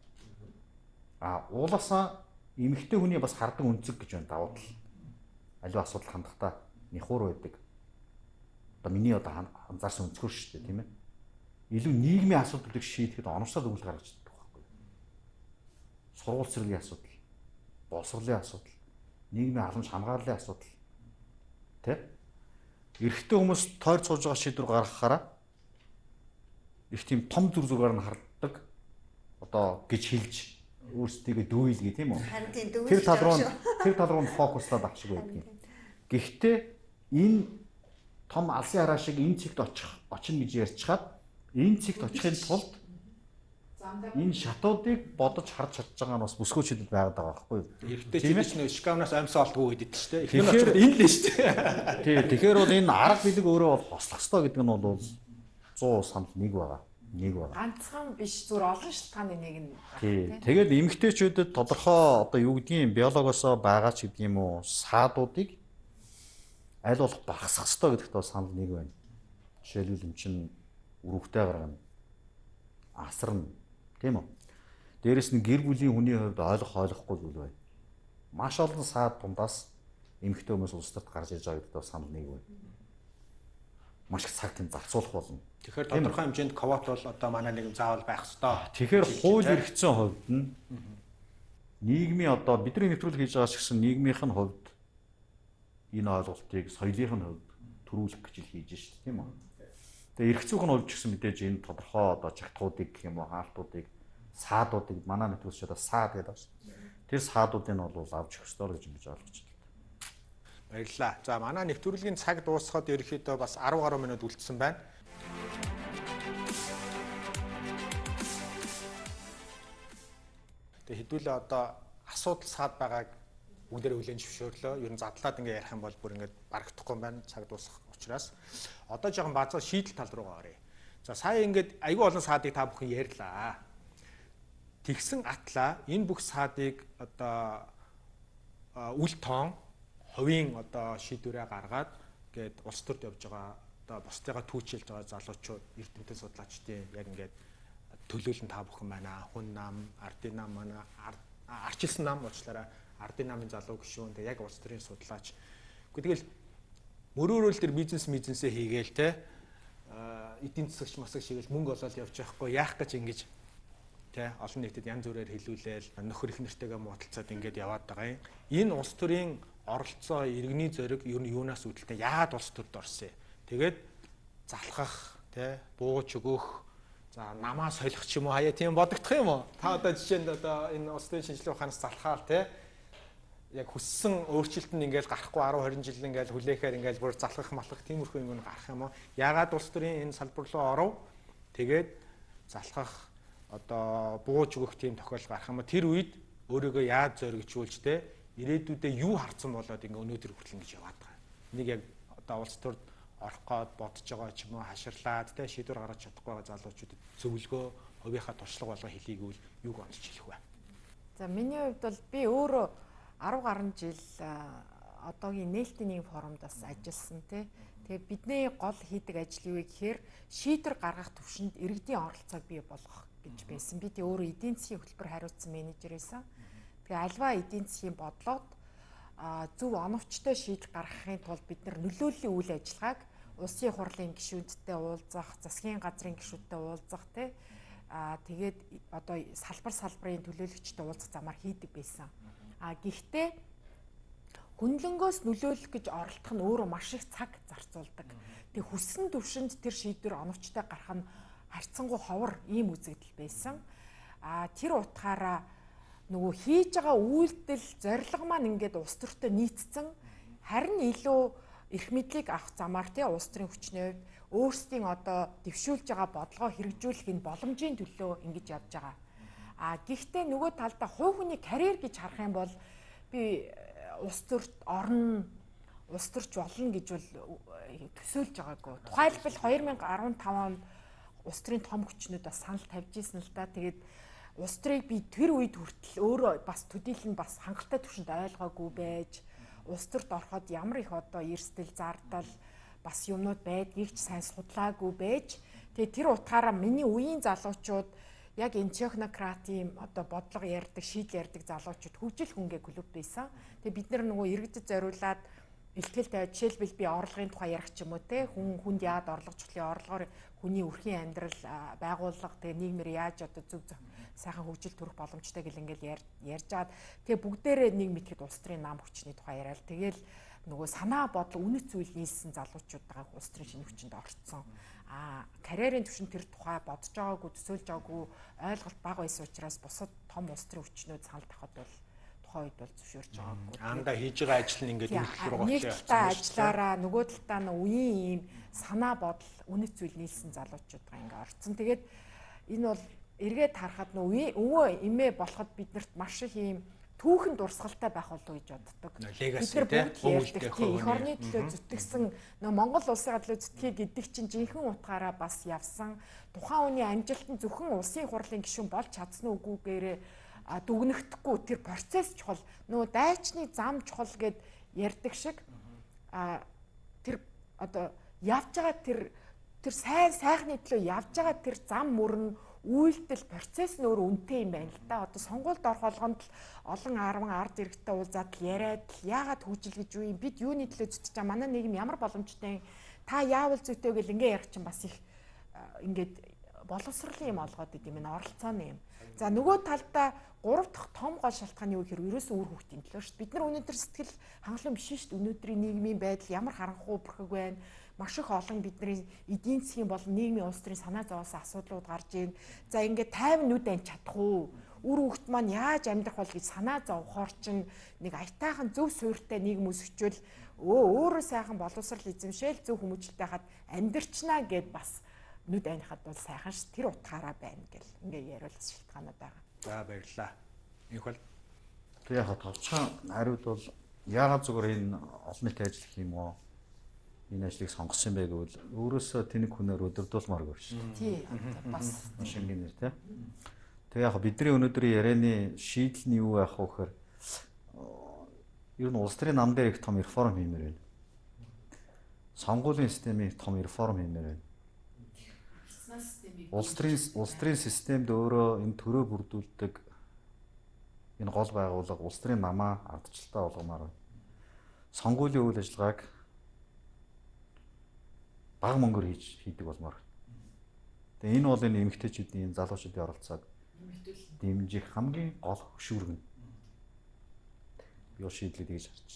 А уулаасаа эмэгтэй хүний бас хардаг үнцэг гэж байна давуу тал. Аливаа асуудал хандахдаа нихур байдаг. Одоо миний одоо анзаарсан өнцгөр шүү дээ тийм ээ. Илүү нийгмийн асуудлыг шийдэхэд оновчтой өгөл гаргаж чаддаг байхгүй. Сургууль цэцэрлэгийн асуудал, боловсролын асуудал, нийгмийн халамж хамгааллын асуудал. Тэ? Эрэгтэй хүмүүс тойр цууж байгаа шийдвэр гаргахаараа их тийм том зүр зүгаар нь харддаг. Одоо гэж хэлж өөрсдийгөө дүүйлгээ тийм үү? Тэр тал руу тэр тал руу фокуслаад авах шиг байдаг юм. Гэхдээ энэ том алсын хараа шиг энэ цэгт очих очно гэж ярьчихад энэ цэгт очихын тулд энэ шатуудыг бодож харж чадж байгаа нь бас бүсгүүчдэд байгаад байгаа байхгүй юу? Эрэгтэй чинь нөө шкамнаас амьсаа олдгоо гэдэг чинь тийм. Эхнэр очоод энэ л шүү дээ. Тий, тэгэхээр бол энэ арга билег өөрөө бол хослох ёстой гэдэг нь бол one hundred санал нэг байгаа. Нэг байгаа. Ганцхан биш зүгээр олон шалтгааны нэг нь. Тий. Тэгээд эмэгтэйчүүдэд тодорхой одоо юу гэдгийг биологоос байгаа ч гэдэг юм уу саадуудыг аль болох багасгах ёстой гэдэгт бол санал нэг байна. Жишээлбэл юм чинь өрөвтэй гаргана. Асарна. Тийм үү? Дээрэс нь гэр бүлийн хүний хувьд ойлгох ойлгохгүй зүйл байна. Маш олон саад дундаас эмэгтэй хүмүүс улс төрт гарч ирж байгаа гэдэгт санал нэг байна. Маш их цаг тийм зарцуулах болно. Тэгэхээр тодорхой хэмжээнд квот бол одоо манай нэг заавал байх ёстой. Тэгэхээр хууль эрхцэн хувьд нь нийгмийн одоо бидний нэвтрүүлэг хийж байгаа ч гэсэн нийгмийнх нь хувьд энэ ойлголтыг соёлынх нь хувьд төрүүлэх гэж хийж шүү дээ тийм үү. Тэгээ эрх зүйн хувьд ч гэсэн мэдээж энэ тодорхой одоо чагтуудыг гэх юм уу хаалтуудыг саадуудыг манай нэвтрүүлэгч одоо саад гэдэг байна шүү. Тэр саадуудыг нь бол авч өгөх ёстой гэж ингэж ойлгож байна. Баярлалаа. За манай нэвтрүүлгийн цаг дуусахад ерөөхдөө бас арав гаруй минут үлдсэн байна. Тэгээ хэдүүлээ одоо асуудал саад байгааг бүгдээрээ хүлээн зөвшөөрлөө. Ер нь задлаад ингээ ярих юм бол бүр ингээ барагдахгүй юм байна. Цаг дуусах учраас одоо жоохон базаа шийдэл тал руугаа оръё. За сая ингээд айгүй олон саадыг та бүхэн ярьлаа. Тэгсэн атлаа энэ бүх саадыг одоо үл тоон хувийн одоо шийдвэрээ гаргаад гээд улс төрд явж байгаа одоо бусдыгаа түүчилж байгаа залуучууд эрдэмтэн судлаачдын яг ингээд төлөөлөн та бүхэн байна. Хүн нам, ардын нам манай арчилсан нам уучлаарай. Ардын намын залуу гишүүн тэг яг улс төрийн судлаач. Гэхдээ тэгэл мөрөөрөл төр бизнес бизнесээ хийгээл те эдийн засагч масаг шигээл мөнгө олоод явж байхгүй яах гэж ингэж те олон нийтэд янз бүрээр хэлүүлээл нөхөр их нэртэйгээ муудалцаад ингээд яваад байгаа юм. Энэ улс төрийн оролцоо иргэний зориг ер нь юунаас үүдэлтэй яагаад улс төрд орсон юм. Тэгээд залхах те бууж өгөх за намаа солих ч юм уу хаяа тийм бодогдох юм уу? Та одоо жишээнд одоо энэ улс төрийн шинжилгээ ухаанаас залхаал те яг хүссэн өөрчлөлтөнд ингээл гарахгүй арав хорин жил ингээл хүлээхээр ингээл бүр залхах малах тиймэрхүү юм гарах юм уу? Яагаад улс төрийн энэ салбар руу оров? Тэгээд залхах одоо бууж өгөх тийм тохиолдол гарах юм уу? Тэр үед өөрийгөө яаж зоригжуулж те ирээдүйдээ юу харцсан болоод ингээ өнөөдөр хүртэл ингэж яваад байгаа. Нэг яг одоо улс төрд орох гээд бодож байгаа ч юм уу хаширлаад те шийдвэр гаргаж чадахгүй байгаа залуучуудад зөвлөгөө хувийнхаа туршлага болгоо хэлийгүүл юуг онцлж хэлэх вэ? За миний хувьд бол би өөрөө арав гаруй жил одоогийн нээлтийн нэг форумд бас ажилласан те. Тэгээ бидний гол хийдэг ажил юу вэ гэхээр шийдвэр гаргах төвшөнд иргэдийн оролцоог бий болгох гэж байсан. Би тэг өөрөө эдийн засгийн хөтөлбөр хариуцсан менежер байсан. Тэгээ альва эдийн засгийн бодлоод зөв оновчтой шийдэл гаргахын тулд бид нар нөлөөллийн үйл ажиллагааг улсын хурлын гишүүдтэй уулзах, засгийн газрын гишүүдтэй уулзах те аа тэгээд одоо салбар салбарын төлөөлөгчтэй уулзах замаар хийдэг байсан. А гэхдээ хүнлэнгөөс нөлөөлөх гэж оролдох нь өөрөө маш их цаг зарцуулдаг. Тэг хүссэн төвшөнд тэр шийдвэр оновчтой гарах нь харьцангуй ховор ийм үзэгдэл байсан. А тэр утгаараа нөгөө хийж байгаа үйлдэл зорилго маань ингээд улс төртөө нийцсэн харин илүү эрх мэдлийг авах замаар тий улс төрийн хүчний хувьд өөрсдийн одоо дэвшүүлж байгаа бодлогоо хэрэгжүүлэх энэ боломжийн төлөө ингэж явж байгаа. А гэхдээ нөгөө талдаа хувь хүний карьер гэж харах юм бол би улс төрт орно, улс төрч болно гэж бол төсөөлж байгаагүй. Тухайлбал хоёр мянга арван таван онд улс төрийн том хүчнүүд бас санал тавьж ирсэн л да. Тэгээд улс төрийг би тэр үед хүртэл өөрөө бас төдийлөн бас хангалттай төвшөнд ойлгоогүй байж улс төрт ороход ямар их одоо эрсдэл зардал бас юмнууд байдгийг ч сайн судлаагүй байж тэгээ тэр утгаараа миний үеийн залуучууд яг энэ технократийн одоо бодлого ярьдаг, шийдэл ярьдаг залуучууд хөгжил хөнгө клуб байсан. Тэгээ бид нар нөгөө иргэдэд зориулаад бэлтгэл тавиад жишээлбэл би орлогын тухай ярих ч юм уу те хүн хүнд яад орлого чухлын орлогоор хүний өрхийн амьдрал байгууллага тэгээ нийгмээр яаж одоо зөв сайхан хөгжил төрөх боломжтой гэл ингээл ярьж агаад тэгээ бүгдээрээ нэг мэтгэд улс төрийн нам хүчний тухай яриад тэгэл нөгөө санаа бодол үнэт зүйл нийлсэн залуучуудаа улс төрийн шинэ хүчинд орцсон. А карьерийн түвшин тэр тухай бодож байгаагүй, төсөөлж байгаагүй ойлголт бага байсан учраас бусад том улс төрийн хүчнүүд санал тавихад бол тухайн үед бол зөвшөөрч байгаагүй. Анда хийж байгаа ажил нь ингээд үйлчлэл рүү нэг талаа ажиллаараа нөгөө талаа нь үеийн ийм санаа бодол үнэт зүйл нийлсэн залуучуудаа ингээд орцсон. Тэгээд энэ бол эргээд харахад нөө өвөө эмээ болоход биднэрт маш их ийм түүхэн дурсгалтай байх болов уу гэж боддог. Бид нар бүгд ярьдаг тийм эх орны төлөө зүтгэсэн нөө Монгол улсын төлөө зүтгэе гэдэг чинь жинхэнэ утгаараа бас явсан. Тухайн үеийн амжилтанд зөвхөн улсын хурлын гишүүн болж чадсан үгүйгээр дүгнэгдэхгүй тэр процесс чухал. Нөө дайчны зам чухал гэд ярьдаг шиг а тэр одоо явж байгаа тэр тэр сайн сайхны төлөө явж байгаа тэр зам мөрн үйлдэл процесс нь өөр үнэтэй юм байна л да. Одоо сонгуульд орох болгонд л олон арван ард иргэдтэй уулзаад л яриад л яагаад хөгжил гэж юу юм бид юуны төлөө зүтгэж байгаа манай нийгэм ямар боломжтой та яавал зүйтэй гэл ингээ ярих чинь бас их ингээд боловсролын юм олгоод идэм энэ оролцооны юм. За нөгөө талдаа гурав дахь том гол шалтгаан юу гэхээр ерөөсөө үр хөвгтийн төлөө шүү дээ. Бид нар өнөөдөр сэтгэл хангалуун биш шүү дээ. Өнөөдрийн нийгмийн байдал ямар харанхуй бүрхэг байна. Маш их олон бидний эдийн засгийн болон нийгмийн улс төрийн санаа зовоос асуудлууд гарч ийн. За ингээд тайван нүд ань чадах уу? Үр хөвгт маань яаж амьдрах бол гэж санаа зовхоор чинь нэг аятайхан зөв суурьтай нийгэм өсөжвөл өө өөрөө сайхан боловсрал эзэмшээл зөв хүмүүжлтэй хаад амьдрчнаа гэд бас нүд анихад бол сайхан ш тэр утгаараа байна гэл ингээ яриулсан шалтгаанууд байгаа. За баярлалаа. Их бол тэг яг товчхон хариуд бол яагаад зүгээр энэ олон нийтийн ажил гэх юм уу? Энэ ажлыг сонгосон бэ гэвэл өөрөөсөө тэнэг хүнээр өдөрдүүлмээргүй шүү. Тий. Бас шингийн нэр тий. Тэг яг бидний өнөөдрийн ярианы шийдэл нь юу байх вэ гэхээр ер нь улс төрийн нам дээр их том реформ хиймээр байна. Сонгуулийн системийн том реформ хиймээр байна. Улс төрийн улс төрийн системд өөрөө энэ төрөө бүрдүүлдэг энэ гол байгууллага улс төрийн намаа ардчлалтаа болгомоор байна. Сонгуулийн үйл ажиллагааг бага мөнгөөр хийж хийдэг болмоор. Тэгээ энэ бол энэ эмэгтэйчүүдийн залуучуудын оролцоог дэмжих хамгийн гол хөшүүргэн. Би шийдлээд гэж харж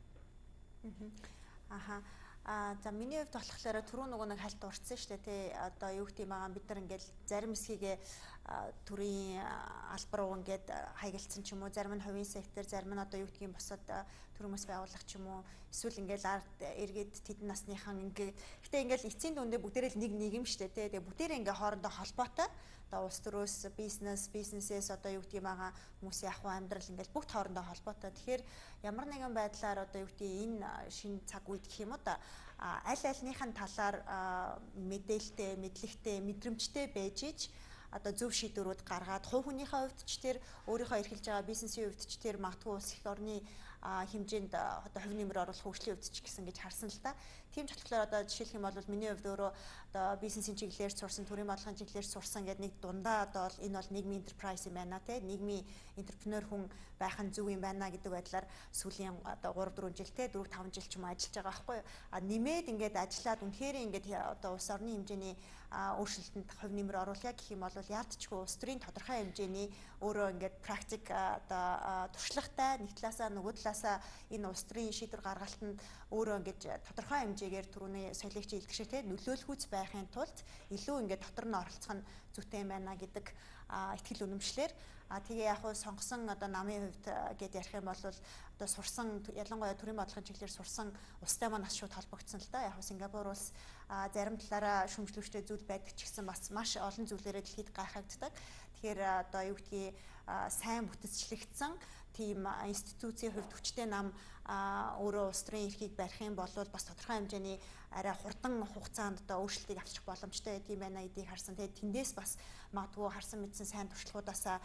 байна. Аха. А за миний хувьд болохоор түрүү нөгөө нэг хальт урцсан шүү дээ тий. Одоо юу гэх юм аа бид нар ингээл зарим хэсгийг төрийн албар руу ингээд хаягдсан ч юм уу, зарим нь хувийн сектор, зарим нь одоо юу гэх юм босоод төрийн бас байгууллага ч юм уу, эсвэл ингээл ард эргээд тэдэн насныхан ингээ. Гэтэ ингээл эцсийн дүндээ бүгдээрээ л нэг нийгэм шүү дээ тий. Тэгээ бүгдээрээ ингээ хоорондоо холбоотой. Одоо улс төрөөс бизнес, бизнесээс одоо юу гэдэг юм аа хүмүүсийн ахуй амьдрал ингээл бүгд хоорондоо холбоотой. Тэгэхээр ямар нэгэн байдлаар одоо юу гэдэг энэ шинэ цаг үед гэх юм уу да аль альныхын талаар мэдээлэлтэй, мэдлэгтэй, мэдрэмжтэй байж ич одоо зөв шийдвэрүүд гаргаад хувь хүнийхээ хувьд ч тэр өөрийнхөө эрхэлж байгаа бизнесийн хувьд ч тэр магадгүй улс их орны хэмжээнд одоо хувь нэмэр оруулах хөгжлийн хувьд ч гэсэн гэж харсан л та. Тийм ч болохоор одоо жишээлх юм бол миний хувьд өөрөө одоо бизнесийн чиглэлээр сурсан, төрийн бодлогын чиглэлээр сурсан гэдэг нэг дундаа одоо энэ бол нийгмийн enterprise юм байна те. Нийгмийн энтерпренер хүн байх нь зөв юм байна гэдэг байдлаар сүүлийн одоо гурав дөрвөн жил те дөрөв таван жил ч юм ажиллаж байгаа байхгүй юу. А нэмээд ингээд ажиллаад үнэхээр ингээд одоо улс орны хэмжээний өөрчлөлтөнд хувь нэмэр оруулъя гэх юм бол яалтчгүй улс төрийн тодорхой хэмжээний өөрөө ингээд практик одоо туршлагатай нэг талаасаа нөгөө талаасаа энэ улс төрийн шийдвэр гаргалтанд өөрөө ингээд тодорхой хэмжээгээр түрүүний соёлыг чи илтгэж те нөлөөлөхүйц байхын тулд илүү ингээд дотор нь оролцох нь зүйтэй юм байна гэдэг итгэл үнэмшлэр а тэгээ яг хуу сонгосон одоо намын хувьд гэд ярих юм бол одоо сурсан ялангуяа төрийн бодлогын чиглэлээр сурсан улстай маань бас шууд холбогдсон л да. Яг хуу Сингапур улс зарим талаараа шүүмжлэгчтэй зүйл байдаг ч гэсэн бас маш олон зүйлээрээ дэлхийд гайхагддаг. Тэгэхээр одоо юу гэдгийг сайн бүтцчлэгдсэн тийм институцийн хувьд хүчтэй нам өөрөө улс төрийн эрхийг барих юм бол бас тодорхой хэмжээний арай хурдан хугацаанд одоо өөрчлөлтийг авчрах боломжтой гэдэг юм байна гэдгийг харсан. Тэгээд тэндээс бас магадгүй харсан мэдсэн сайн туршлагуудаасаа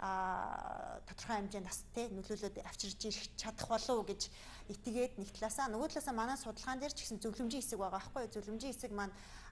тодорхой хэмжээнд бас тий нөлөөлөд авчирж ирэх чадах болов уу гэж итгээд нэг талаасаа нөгөө талаасаа манай судалгаан дээр ч гэсэн зөвлөмжийн хэсэг байгаа байхгүй юу. Зөвлөмжийн хэсэг маань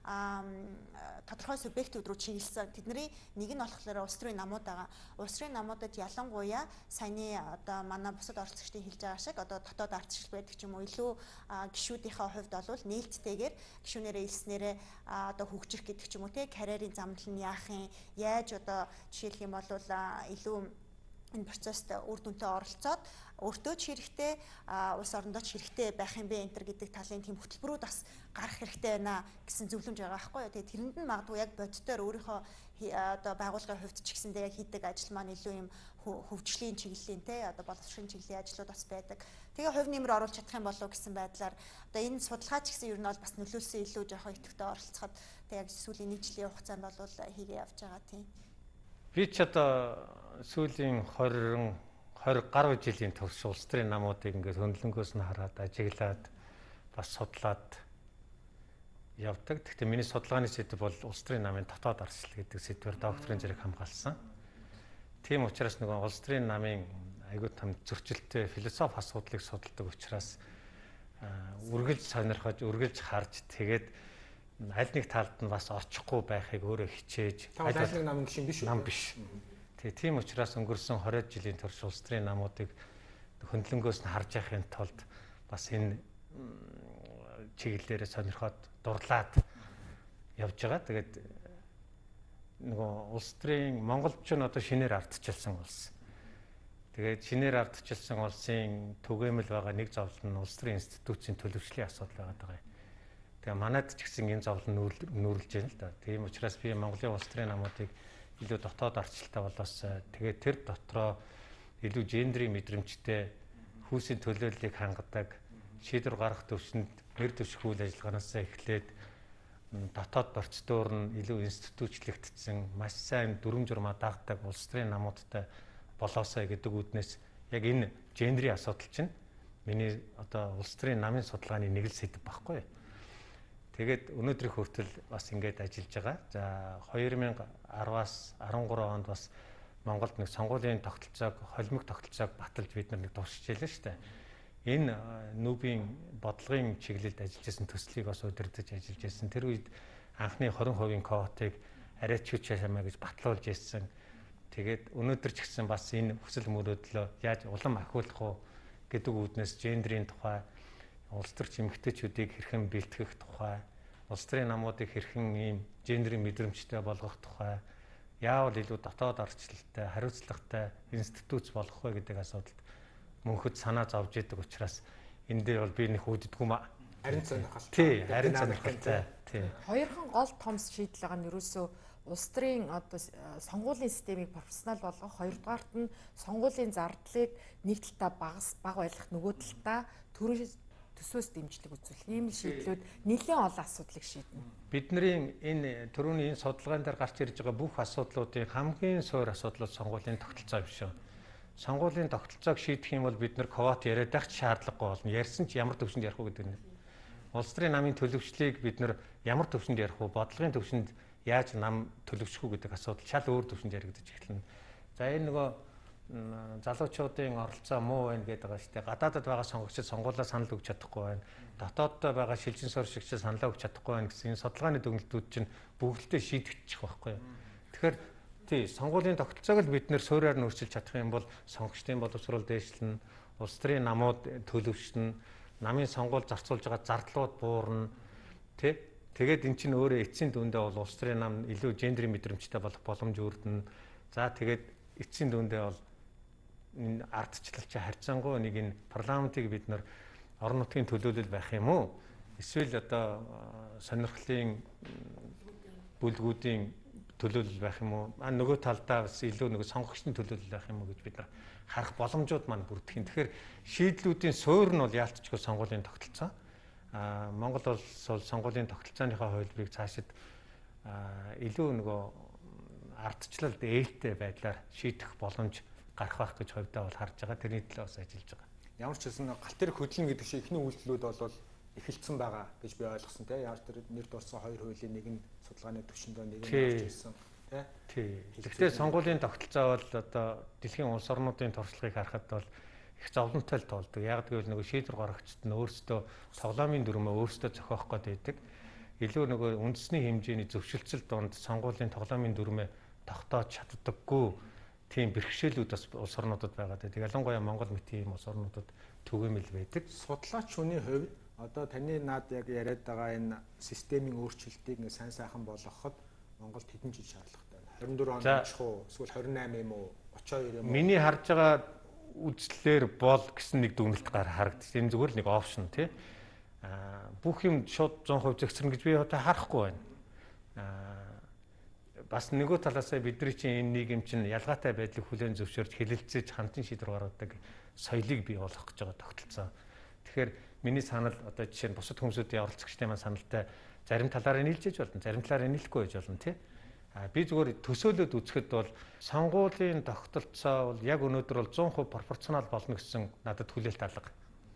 тодорхой субъектүүд рүү чиглэсэн. Тэдний нэг нь болохоор улс төрийн намууд байгаа. Улс төрийн намуудад ялангуяа саяны одоо манай бусад оролцогчдын хэлж байгаа шиг одоо дотоод ардчил байдаг ч юм уу илүү гишүүдийнхээ хувьд бол нээлттэйгээр гишүүнээрээ илснээрээ одоо хөгжих гэдэг ч юм уу те карьерийн замнал нь яах юм яаж одоо жишээлх юм бол илүү энэ процесст үр дүнтэй оролцоод өөртөө ч хэрэгтэй улс орондоо ч хэрэгтэй байх юм бэ энэ гэдэг талын тийм хөтөлбөрүүд бас гарах хэрэгтэй байна гэсэн зөвлөмж байгаа байхгүй юу. Тэгээ тэрэнд нь магадгүй яг бодитоор өөрийнхөө одоо байгууллагын хувьд ч гэсэндээ яг хийдэг ажил маань илүү юм хөгжлийн чиглэлийн те одоо боловсролын чиглэлийн ажлууд бас байдаг. Тэгээ хувь нэмэр оруулж чадах юм болов гэсэн байдлаар одоо энэ судалгаа ч гэсэн ер нь бол бас нөлөөлсөн илүү жоохон идэвхтэй оролцоход тэг яг сүүлийн нэг жилийн хугацаанд бол хийгээ явж байгаа тийм. Би ч одоо сүүлийн двадцать двадцать гаруй жилийн турш улс төрийн намуудыг ингээд хөндлөнгөөс нь хараад ажиглаад бас судлаад явдаг. Гэхдээ миний судалгааны сэдэв бол улс төрийн намын дотоод ардчил гэдэг сэдвээр докторийн зэрэг хамгаалсан. Тийм учраас нөгөө улс төрийн намын аягүй том зөрчилтэй философи асуудлыг судалдаг учраас үргэлж сонирхож, үргэлж харж тэгээд аль нэг талд нь бас очихгүй байхыг өөрөө хичээж аль нэг намын гишүүн биш үү? Нам биш. Тэгээ тийм учраас өнгөрсөн двадцать жилийн турш улс төрийн намуудыг хөндлөнгөөс нь харж яхахын тулд бас энэ чиглэлээрээ сонирхоод дурлаад явж байгаа. Тэгээд нөгөө улс төрийн монголч нь одоо шинээр ардчилсан улс. Тэгээд шинээр ардчилсан улсын түгээмэл байгаа нэг зовлон нь улс төрийн институтийн төлөвшлийн асуудал байгаа юм. Тэгээ манайд ч гэсэн энэ зовлон нүүрлж байна л да. Тийм учраас би Монголын улс төрийн намуудыг илүү дотоод ардчилтаа болоос тэгээд тэр дотроо илүү гендрийн мэдрэмжтэй хүүсийн төлөөллийг хангадаг шийдвэр гаргах төвшөнд нэр дэвших үйл ажиллагаанаас эхлээд дотоод борцдоор нь илүү институчлэгдсэн маш сайн дүрм журмаа дагдаг улс төрийн намуудтай болоосай гэдэг үүднээс яг энэ гендрийн асуудал чинь миний одоо улс төрийн намын судалгааны нэг л сэдэв байхгүй. Тэгээд өнөөдрийн хүртэл бас ингэж ажиллаж байгаа. За хоёр мянга араваас арван гурав онд бас Монголд нэг сонгуулийн тогтолцоог, холимог тогтолцоог баталж бид нар нэг дуусч ялаа шүү дээ. Энэ нүүбийн бодлогын чиглэлд ажиллаж байсан төслийг бас удирдах ажиллаж байсан. Тэр үед анхны двадцать хувийн квотыг арайч хүч шамаа гэж батлуулж ирсэн. Тэгээд өнөөдөр ч гэсэн бас энэ хүсэл мөрөөдлөө яаж улам ахиулах уу гэдэг үүднээс гендрийн тухай, улс төрч эмэгтэйчүүдийг хэрхэн бэлтгэх тухай, улс төрийн намуудыг хэрхэн ийм гендрийн мэдрэмжтэй болгох тухай, яавал илүү дотоод ардчлалтай, хариуцлагатай институт болгох вэ гэдэг асуудалд мөнхөд санаа зовж идэг учраас энэ дээр бол би нэг үүддэггүй маа. Харин сонирхолтой. Тий, харин сонирхолтой. Тий. Хоёрхан гол том шийдэл байгаа нь ерөөсөө улс төрийн одоо сонгуулийн системийг профессионал болгох, хоёрдугаарт нь сонгуулийн зардлыг нэг талдаа багас бага байлгах, нөгөө талдаа төрийн төсөөс дэмжлэг үзүүлэх. Ийм шийдлүүд нэлээд олон асуудлыг шийднэ. Бидний энэ төрөний энэ судалгаан дээр гарч ирж байгаа бүх асуудлуудын хамгийн суур асуудал сонгуулийн тогтолцоо биш үү? Сонгуулийн тогтолцоог шийдэх юм бол бид нар квот яриад байх шаардлагагүй болно. Ярьсан ч ямар төвшөнд ярих уу гэдэг нь. Улс төрийн намын төлөвчлийг бид нар ямар төвшөнд ярих уу, бодлогын төвшөнд яаж нам төлөвшөх үү гэдэг асуудал шал өөр төвшөнд яригдаж эхэлнэ. За энэ нөгөө залуучуудын оролцоо муу байна гэдэг байгаа шүү дээ. Гадаадд байгаа сонгогчид сонгуулаа санал өгч чадахгүй байна. Дотооддоо байгаа шилжин суурьшигчид саналаа өгч чадахгүй байна гэсэн энэ судалгааны дүгнэлтүүд чинь бүгдээ шийдэгдчих байхгүй юу. Тэгэхээр тий, сонгуулийн тогтолцоог л бид нэр суурьаар нь өөрчилж чадах юм бол сонгогчдын боловсрол дээшлэн, улс төрийн намууд төлөвшнө, намын сонгуул зарцуулж байгаа зардлууд буурна, тий. Тэгээд эн чинь өөрөө эцсийн дүндээ бол улс төрийн нам илүү гендрийн мэдрэмжтэй болох боломж өрдөнө. За тэгээд эцсийн дүндээ бол энэ ардчлалч харьцангуй нэг энэ парламентыг бид нар орон нутгийн төлөөлөл байх юм уу? Эсвэл одоо сонирхлын бүлгүүдийн төлөөлөл байх юм уу? А нөгөө талдаа бас илүү нөгөө сонгогчдын төлөөлөл байх юм уу гэж бид нар харах боломжууд маань бүрдэх юм. Тэгэхээр шийдлүүдийн суурь нь бол яалтчгүй сонгуулийн тогтолцоо. А Монгол улс бол сонгуулийн тогтолцооныхоо хувилбарыг цаашид илүү нөгөө ардчлалд ээлтэй байдлаар шийдэх боломж гарах байх гэж хувьдаа бол харж байгаа. Тэрний төлөө бас ажиллаж байгаа. Ямар ч хэлсэн гал дээр хөдлөн гэдэг шиг ихний үйлдэлүүд бол эхэлсэн байгаа гэж би ойлгосон тийм. Яаж тэр нэр дурсан хоёр хуулийн нэг нь судалгааны төвшөндөө нэг нь орж ирсэн тийм. Тий. Гэхдээ сонгуулийн тогтолцоо бол одоо дэлхийн улс орнуудын туршлагыг харахад бол их зовлонтой л тоолдог. Яг гэвэл нөгөө шийдвэр гаргагчид нь өөрсдөө тоглоомын дүрмээ өөрсдөө зохиох гээд байдаг. Илүү нөгөө үндэсний хэмжээний зөвшөлтсөл донд сонгуулийн тоглоомын дүрмээ тогтоож чаддаггүй тийм бэрхшээлүүд бас улс орнуудад байгаа. Тэгээд ялангуяа Монгол мэт ийм улс орнуудад түгээмэл байдаг. Судлаач хүний хувьд одоо таны наад яг яриад байгаа энэ системийн өөрчлөлтийг нэг сайн сайхан болгоход Монголд хэдэн жил шаардлагатай байна? двадцать четыре он очих уу? Эсвэл двадцать восемь юм уу? тридцать two юм уу? Миний харж байгаа үзлэлээр бол гэсэн нэг дүгнэлт гар харагдчих. Энэ зүгээр л нэг опшн тий. Аа бүх юм шууд one hundred percent зэгцэрнэ гэж би одоо харахгүй байна. Аа бас нөгөө талаасаа бидний чинь энэ нийгэм чинь ялгаатай байдлыг хүлээн зөвшөөрч хэлэлцэж хамтын шийдвэр гаргадаг соёлыг бий болгох гэж байгаа тогтолцоо. Тэгэхээр миний санал одоо жишээ нь бусад хүмүүсийн оролцогчдын маань саналтай зарим талаараа нийлжээж болно, зарим талаараа нийлэхгүй байж болно тий. А би зүгээр төсөөлөд үзэхэд бол сонгуулийн тогтолцоо бол яг өнөөдөр бол one hundred percent пропорционал болно гэсэн надад хүлээлт алга.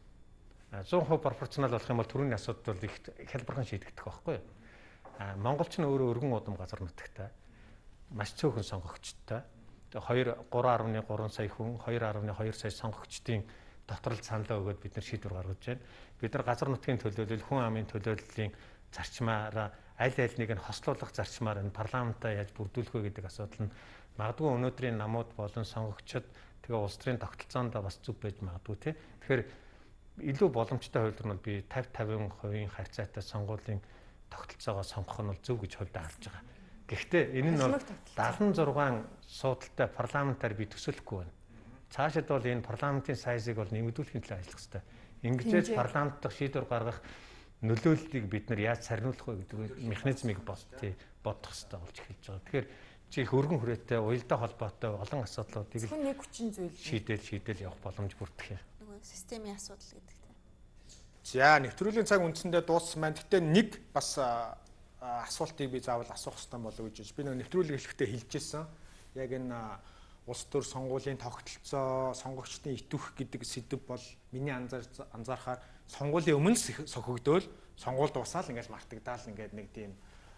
one hundred percent пропорционал болох юм бол түрүүний асуудал бол их хялбархан шийдэгдэх байхгүй юу? А монголч нь өөрөө өргөн удам газар нутагтай. Маш цөөхөн сонгогчтой. Тэгээ two three point three сая хүн, two point two сая сонгогчдын доторл саналаа өгөөд бид нар шийдвэр гаргаж байна. Бид нар газар нутгийн төлөөлөл, хүн амын төлөөллийн зарчмаараа аль аль нэг нь хослуулах зарчмаар энэ парламентаа яаж бүрдүүлэх вэ гэдэг асуудал нь магадгүй өнөөдрийн намууд болон сонгогчид тэгээ улс төрийн тогтолцоонд бас зүг байж магадгүй тий. Тэгэхээр илүү боломжтой хувьд нь би fifty fifty percent харьцаатай сонгуулийн тогтолцоогоо сонгох нь бол зөв гэж хувьдаа харж байгаа. Гэхдээ энэ нь бол дагалан зургаан суудалтай парламентаар би төсөөлөхгүй байна. Цаашид бол энэ парламентын сайзыг бол нэмэгдүүлэхийн төлөө ажиллах хэрэгтэй. Ингэжээс парламент дахь шийдвэр гаргах нөлөөллийг бид нар яаж сарниулах вэ гэдэг механизмыг бодтыг бодох хэрэгтэй болж эхэлж байгаа. Тэгэхээр чи их өргөн хүрээтэй уялдаа холбоотой олон асуудлуудыг зөвхөн нэг хүчин зүйл шийдэл шийдэл явах боломж бүрдэх юм. Нөгөө системийн асуудал гэдэг тийм. За нэвтрүүлгийн цаг үндсэндээ дууссан байна. Гэтэ нэг бас асуултыг би заавал асуух хэрэгтэй болов уу гэж би нөгөө нэвтрүүлэг хэлэхдээ хэлжсэн. Яг энэ улс төр сонгуулийн тогтолцоо, сонгогчдын итвэх гэдэг сэдв бол миний анзаархаар сонгуулийн өмнө сохигдвол сонгуульд усаал ингээд мартагдаал ингээд нэг тийм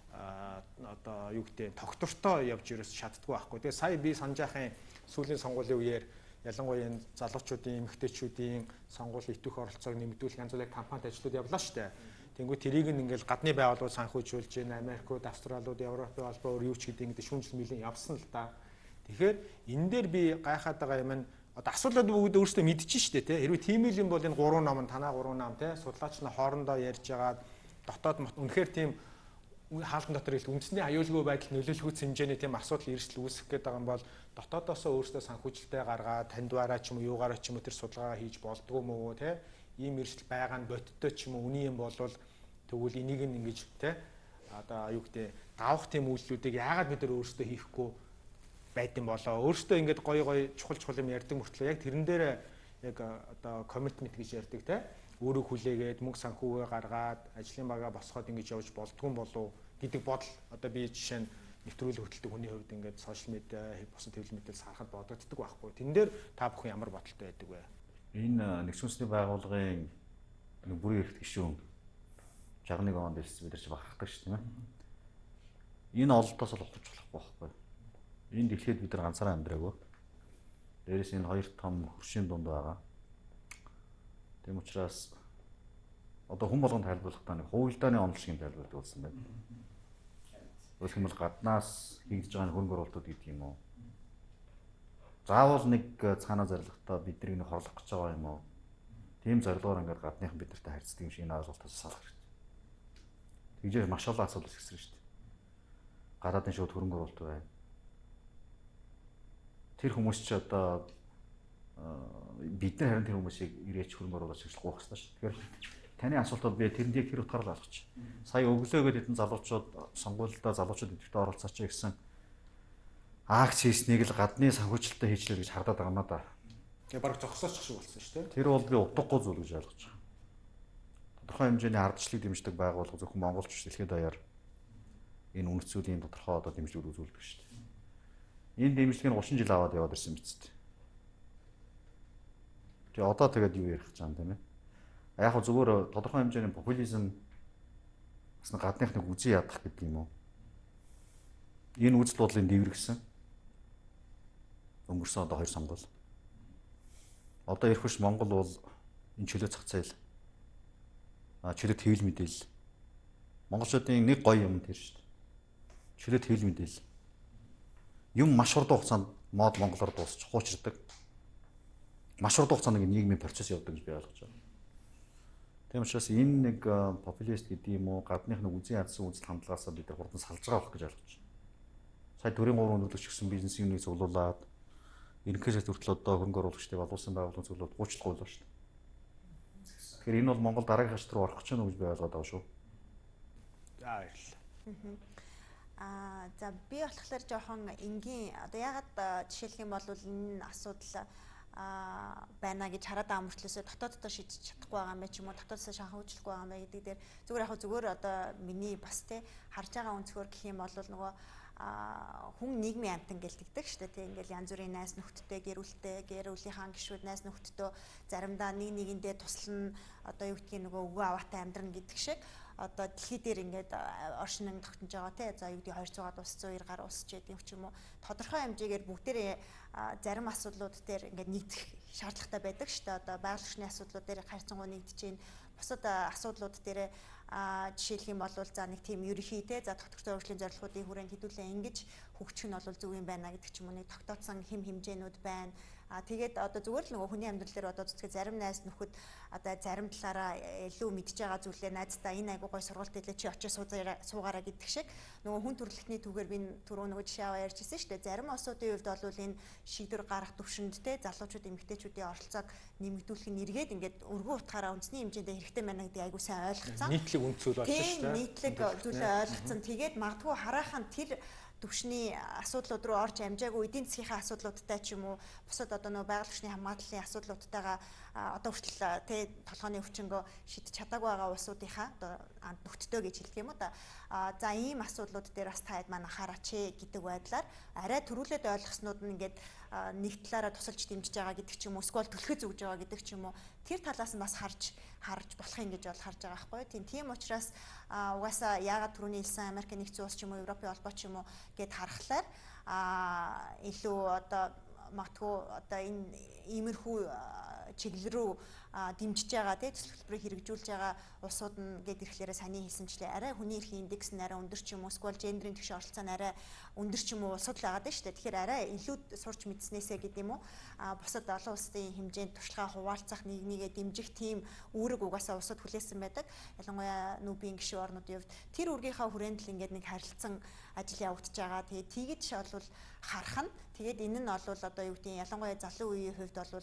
одоо юу гэдэг тогтвортой явж ерөөс шатдаггүй байхгүй. Тэгээ сая би санаж байхын сүүлийн сонгуулийн үеэр ялангуяа энэ залуучуудын, эмэгтэйчүүдийн сонгуулийн итвэх оролцоог нэмэгдүүлэх янз бүрийн кампанит ажлууд явлаа шүү дээ. Тэнгүү тэрийг ингээл гадны байгууллагууд санхүүжүүлж байна. Америкууд, Австралиуд, Европын холбоо өөр юу ч гэдэг ингээд шүүмжил мөлийн явсан л да. Тэгэхээр энэ дээр би гайхаад байгаа юм нь одоо асуудлууд бүгд өөрсдөө мэдчихэж штэ тий. Хэрвээ тийм л юм бол энэ гурван ном нь танаа гурван ном тий. Судлаач нар хоорондоо ярьж байгаа дотоод үнэхээр тийм хаалтан дотор их үндэсний аюулгүй байдал нөлөөлөхүйц хэмжээний тийм асуудал эрсдэл үүсэх гээд байгаа юм бол дотоодоосоо өөрсдөө санхүүжилтээ гаргаад тандваараа ч юм уу юугаараа ч юм уу тэр судалгаа хийж болдгоо мó тий. Ийм эрсдэл байгаа нь бодиттой ч юм уу үний юм болвол тэгвэл энийг нь ингэж тий. Одоо юу гэдэг давах тийм үйлдэлүүдийг яагаад бид нар өөрсдөө хийхгүй байд юм болоо. Өөртөө ингээд гоё гоё чухал чухал юм ярьдаг мөртлөө яг тэрэн дээр яг одоо commitment гэж ярьдаг те. Өөрөө хүлээгээд мөнгө санхүүгээ гаргаад ажлын багаа босгоод ингэж явж болдгүй болов гэдэг бодол одоо би жишээ нь нэвтрүүлэг хөтэлдэг хүний хувьд ингээд сошиал медиа, бусад хэвлэл мэдээлэл сарахад бодогддог байхгүй. Тэн дээр та бүхэн ямар бодолтой байдаг вэ? Энэ нэгдсэн үндэсний байгууллагын нэг бүрийн эрхт гишүүн шагнал нэг онд ирсэн бид нар ч бахархдаг шүү дээ. Энэ ололтоос л ухаж болохгүй байхгүй. Энэ дэлхийд бид нар ганцаараа амьдраагүй. Дээрээс энэ хоёр том хөршийн дунд байгаа. Тийм учраас одоо хүн болгонд тайлбарлахдаа нэг хувилдааны онол шиг тайлбардаг болсон байна. Өөрөөр хэлбэл гаднаас хийгдэж байгаа хөрөнгө оруулалтууд гэдэг юм уу? Заавал нэг цаанаа зорилготой биднийг нэг хорлох гэж байгаа юм уу? Тийм зорилгоор ингээд гадныхан бидэртэй харьцдаг юм шиг энэ ойлголтоос салах хэрэгтэй. Тэгжээ маш олон асуудал ихсэрнэ шүү дээ. Гадаадын шууд хөрөнгө оруулалт байна. Тэр хүмүүс ч одоо бид нар харин тэр хүмүүсийг ирээч хөрөнгө оруулалт шилжүүлэх хэрэгтэй шүү. Тэгэхээр таны асуулт бол би тэрнийг тэр утгаараа л олгоч. Сая өглөө гээд хэдэн залуучууд сонгуульдаа залуучууд идэвхтэй оролцооч гэсэн акц хийснийг л гадны санхүүжилттэй хийчлээ гэж хардаад байгаа юм да. Тэгээ бараг зогсооч шиг болсон шүү дээ. Тэр бол би утгагүй зүйл гэж ойлгож байгаа. Тодорхой хэмжээний ардчлалыг дэмждэг байгууллага зөвхөн монголч дэлхийд даяар энэ үнэт зүйлийн тодорхой одоо дэмжлэгүүд үзүүлдэг шүү дээ. Энэ дэмжлэгийг гучин жил аваад яваад ирсэн биз дээ. Тэгээ одоо тэгээд юу ярих гэж байгаа юм тийм ээ. Яг хөө зүгээр тодорхой хэмжээний популизм бас гадных нэг үзий ядах гэдэг юм уу. Энэ үзэл бодлын дэврэгсэн. Өнгөрсөн одоо хоёр сонгуул. Одоо ирэх биш Монгол бол энэ чөлөө зах зээл а чөлөө хэвлэл мэдээлэл монголчуудын нэг гоё юм тэр шүү дээ. Чөлөө хэвлэл мэдээлэл юм маш хурдан хугацаанд мод монголоор дуусч хуучирдаг. Маш хурдан хугацаанд нэг нийгмийн процесс явдаг гэж би ойлгож байна. Тийм учраас энэ нэг популист гэдэг юм уу гадных нэг үзэн ядсан үзэл хандлагаасаа бид хурдан салж байгаа болох гэж ойлгож байна. Сая төрийн гурван өнөрлөгч гэсэн бизнесийн нэг цуглуулад ерөнхийдөө хүртэл одоо хөрөнгө оруулагчдыг олуулсан байгууллагын цуглуулад гуйчлахгүй болоо шүү дээ. Тэгэхээр энэ бол Монгол дараагийн хашт руу орох гэж байна уу гэж би ойлгоод байгаа шүү. За баярлалаа. Аа за би болохоор жоохон энгийн одоо ягаад жишээлх юм бол энэ асуудал а байна гэж хараад байгаа мөртлөөсөө дотооддоо шийдэж чадахгүй байгаа юм байна ч юм уу дотоодсоо шанхуулжлахгүй байгаа юм байна гэдэг дээр зүгээр яг зүгээр одоо миний бас тий харж байгаа өнцгөр гэх юм бол нөгөө хүн нийгмийн амтан гэлдэгдэг шүү дээ тий ингээл янз бүрийн найз нөхдөдтэй гэрүүлтэй гэр бүлийнхаа гишүүд найз нөхдөдөө заримдаа нэг нэгэндээ туслана одоо юу гэдгийг нөгөө өвгөө аваатай амьдрна гэдэг шиг одоо дэлхий дээр ингээд оршин тогтнож байгаа тий за юу гэдэг хоёр зуун ус зуун хоёр гар ус ч гэдэг юм ч юм уу тодорхой хэмжээгээр бүгдээрээ зарим асуудлууд дээр ингээд нэгдэх шаардлагатай байдаг шүү дээ одоо байгаль орчны асуудлууд дээр харьцангуй нэгдэж чинь бусад асуудлууд дээр жишээлх юм бол за нэг тийм ерөнхий те за тогтвортой хөгжлийн зорилгоодын хүрээнд хэдүүлээ ингэж хөгжих нь бол зөв юм байна гэдэг ч юм уу нэг тогтооцсон хэм хэмжээнүүд байна А тэгээд одоо зүгээр л нөгөө хүний амьдрал дээр одоо зүтгэж зарим найз нөхөд одоо зарим талаараа илүү мэдж байгаа зүйлээ найздаа энэ айгуу гой сургалт хэлээ чи очиж суугаараа гэдэг шиг нөгөө хүн төрөлхтний түгээр би түрүү нөгөө жишээ аваа ярьжсэн шүү дээ. Зарим улсуудын хувьд бол энэ шийдвэр гаргах төвшөнд те залуучууд эмэгтэйчүүдийн оролцоог нэмэгдүүлэх нь эргээд ингээд өргөн утгаараа үндэсний хэмжээндээ хэрэгтэй байна гэдгийг айгуу сайн ойлгоцсон. Нийтлэг үнд зүйл болж шүү дээ. Нийтлэг зүйлээ ойлгоцсон. Тэгээд магадгүй хараахан тэр төвшний асуудлууд руу орж амжаагүй эдийн засгийн асуудлуудтай ч юм уу бусад одоо нөгөө байгаль орчны хамгааллын асуудлуудтайгаа одоо хүртэл тэ толгойн өвчнгөө шийдэж чадаагүй байгаа улсуудынхаа одоо нөхдөдөө гэж хэлдэг юм уу да. За ийм асуудлууд дээр бас та хэд маань анхаараач гэдэг байдлаар арай төрүүлээд ойлгоснууд нь ингээд нэг талаараа тусалж дэмжиж байгаа гэдэг ч юм уу эсвэл төлөхөд зүгж байгаа гэдэг ч юм уу тэр талаас нь бас харж харж болох юм гэж бол харж байгаа байхгүй. Тийм тийм учраас угаасаа яагаад түрүүний хэлсэн Америк нэгдсэн улс ч юм уу Европын холбоо ч юм уу гэд харахаар а илүү одоо магадгүй одоо энэ иймэрхүү чиглэл рүү дэмжиж байгаа тий төсөл хөтөлбөрийг хэрэгжүүлж байгаа улсууд нь гэд ирэхлээрээ саний хэлсэнчлээ арай хүний эрхийн индекс нь арай өндөр ч юм уу эсвэл гендерийн түвшин оролцоо нь арай өндөр ч юм уу улсууд л байгаа даа шүү дээ. Тэгэхээр арай илүү сурч мэдснээсээ гэдэг юм уу бусад олон улсын хэмжээнд туршлагаа хуваалцах нэг нэгээ дэмжих тийм үүрэг угаасаа улсууд хүлээсэн байдаг. Ялангуяа нүүбийн гишүүн орнуудын хувьд тэр үүргийнхаа хүрээнд л ингээд нэг харилцан ажил явагдаж байгаа. Тэгээд тийгэж бол харах нь тэгээд энэ нь бол одоо юу гэдэг ялангуяа залуу үеийн хувьд бол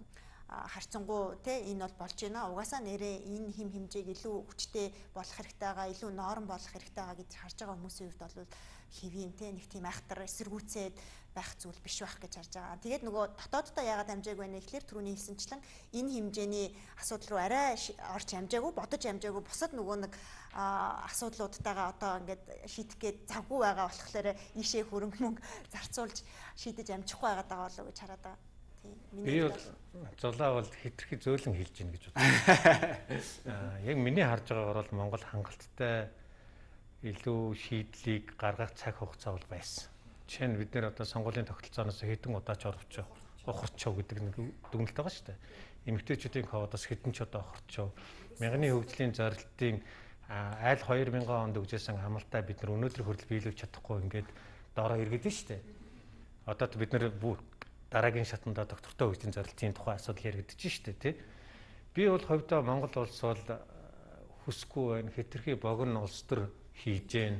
харцангуй те энэ бол болж байна. Угаасаа нэрээ энэ хим хэмжээг илүү хүчтэй болох хэрэгтэй байгаа, илүү норм болох хэрэгтэй байгаа гэж харж байгаа хүмүүсийн хувьд бол хэвийн те нэг тийм айхтар эсэргүүцээд байх зүйл биш байх гэж харж байгаа. Тэгээд нөгөө дотооддоо яагаад амжааг байна гэхэлэр түрүүний хэлсэнчлэн энэ хэмжээний асуудал руу арай орч амжаагүй, бодож амжаагүй бусад нөгөө нэг асуудлуудтайгаа одоо ингээд шийдэх гээд завгүй байгаа болохоор ийшээ хөрөнгө мөнгө зарцуулж шийдэж амжихгүй байгаа даа болов гэж хараад байгаа. Би бол зулаа бол хитрхи зөөлөн хэлж гин гэж бодлоо. Аа яг миний харж байгаагаар бол Монгол хангалттай илүү шийдлийг гаргах цаг хугацаа бол байсан. Жишээ нь бид нэр одоо сонгуулийн тогтолцооноос хэдэн удаач орвчоо, ухарчоо гэдэг нэг дүгнэлт байгаа шүү дээ. Эмэгтэйчүүдийн кодоос хэдэн ч удаа ухарчоо. Мянганы хөгжлийн зорилтын айл хоёр мянган онд өгжсэн амлалтаа бид нар өнөөдөр хүртэл биелүүлж чадахгүй ингээд доороо иргэдэн шүү дээ. Одоо бид нар бүр дараагийн шатанда доктортой хөгжлийн зорилтын тухай асуудал яригдаж шүү дээ тий. Би бол хувьдаа Монгол улс бол хүсэхгүй байна. Хэтэрхий богино улс төр хийж гэн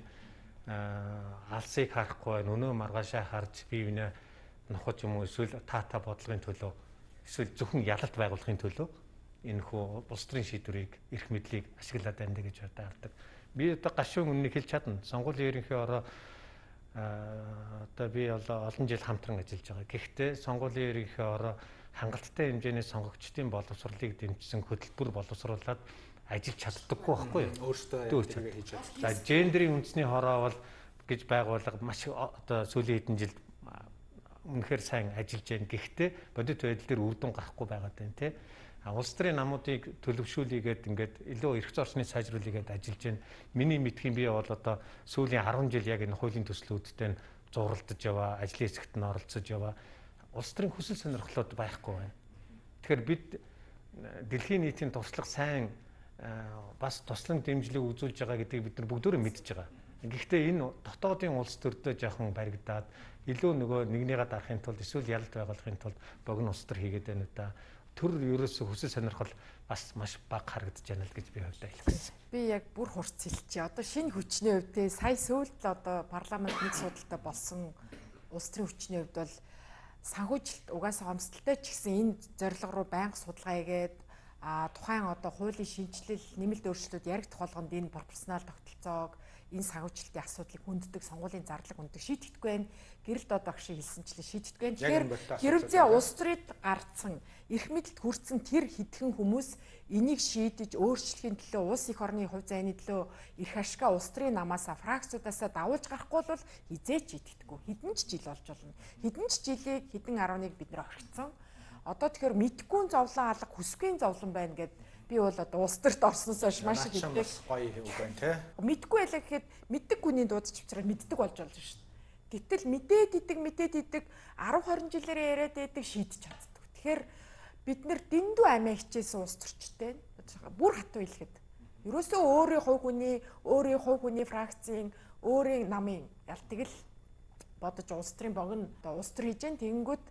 алсыг харахгүй байна. Өнөө маргаашаа харж бие бинээ нохож юм уу эсвэл таата бодлогын төлөө эсвэл зөвхөн ялалт байгуулахын төлөө энэ хүү улс төрийн шийдвэрийг эрх мэдлийг ашиглаад байна гэж боддог. Би одоо гашуун өмнө хэлж чадна. Сонгуулийн ерөнхий ороо одоо би олон жил хамтран ажиллаж байгаа. Гэхдээ сонгуулийн ерөнхий ороо хангалттай хэмжээний сонгогчдын боловсролыг дэмжсэн хөтөлбөр боловсруулад ажиллаж чаддаггүй байхгүй юу? Өөртөө хийж чаддаг. За гендерийн үндэсний хороо бол гэж байгууллага маш одоо сүүлийн хэдэн жилд үнэхээр сайн ажиллаж байна. Гэхдээ бодит байдал дээр үр дүн гарахгүй байгаад байна тий. Улс төрийн намуудыг төлөвшүүлээгээд ингээд илүү эрх зүйн орчныг сайжруулээгээд ажиллаж байна. Миний мэдхийн би бол одоо сүүлийн арван жил яг энэ хуулийн төслүүдтэй зуралдаж яваа, ажлын хэсэгт нь оролцож яваа. Улс төрийн хүсэл сонирхлууд байхгүй байна. Тэгэхээр бид дэлхийн нийтийн туршлага сайн бас туслан дэмжлэг үзүүлж байгаа гэдгийг бид нар бүгдөө мэдж байгаа. Гэхдээ энэ дотоодын улс төрдөө жоохон баригдаад илүү нөгөө нэгнийгээ дарахын тулд эсвэл ялалт байгуулахын тулд богино улс төр хийгээд байна да. Төр ерөөсө хүсэл сонирхол бас маш бага харагдаж байна л гэж би хувьдаа хэлсэн. Би яг бүр хурц хэлчихье. Одоо шинэ хүчний хувьд те сая сүүлд одоо парламент нэг судалтай болсон улс төрийн хүчний хувьд бол санхүүжилт угаасаа хомсдолтой ч гэсэн энэ зорилго руу байнга судалгаа хийгээд а тухайн одоо хуулийн шинжилэл нэмэлт өөрчлөлтүүд яригдах болгонд энэ пропорционал тогтолцоог энэ санхүүжилтийн асуудлыг хүнддэг сонгуулийн зарлаг хүнддэг шийдэгдэхгүй байх. Гэрэл доод багш хэлсэнчлэн шийдэгдэхгүй байх. Тэгэхээр хэрвээ улс төрөд гарцсан эрх мэдэлд хүрсэн тэр хитгэн хүмүүс энийг шийдэж өөрчлөхийн төлөө улс их орны хувь зайны төлөө эрх ашгаа улс төрийн намаасаа фракцуудаасаа давуулж гарахгүй бол хизээч шийдэгдэхгүй. Хэдэн ч жил болж болно. Хэдэн ч жилийг хэдэн арван нэг бид нэр орхицсан. Одоо тэгэхээр мэдгүй зовлон алга хүсгүй зовлон байна гэд би бол одоо улс төрт орсноос хойш маш их гэдэг гоё үг байна те. Мэдгүй байлаа гэхэд мэддэг хүний дуудаж авчраад мэддэг болж болж шүү дээ. Гэтэл мэдээд идэг мэдээд идэг арав хорин жилээр яриад идэг шийдэж чаддаг. Тэгэхээр бид нэр дэндүү амиа хичээсэн улс төрчтэй бүр хатуу хэлэхэд ерөөсөө өөрийн хувь хүний өөрийн хувь хүний фракцийн өөрийн намын ялтыг л бодож улс төрийн богино улс төр хийж гэн тэгэнгүүт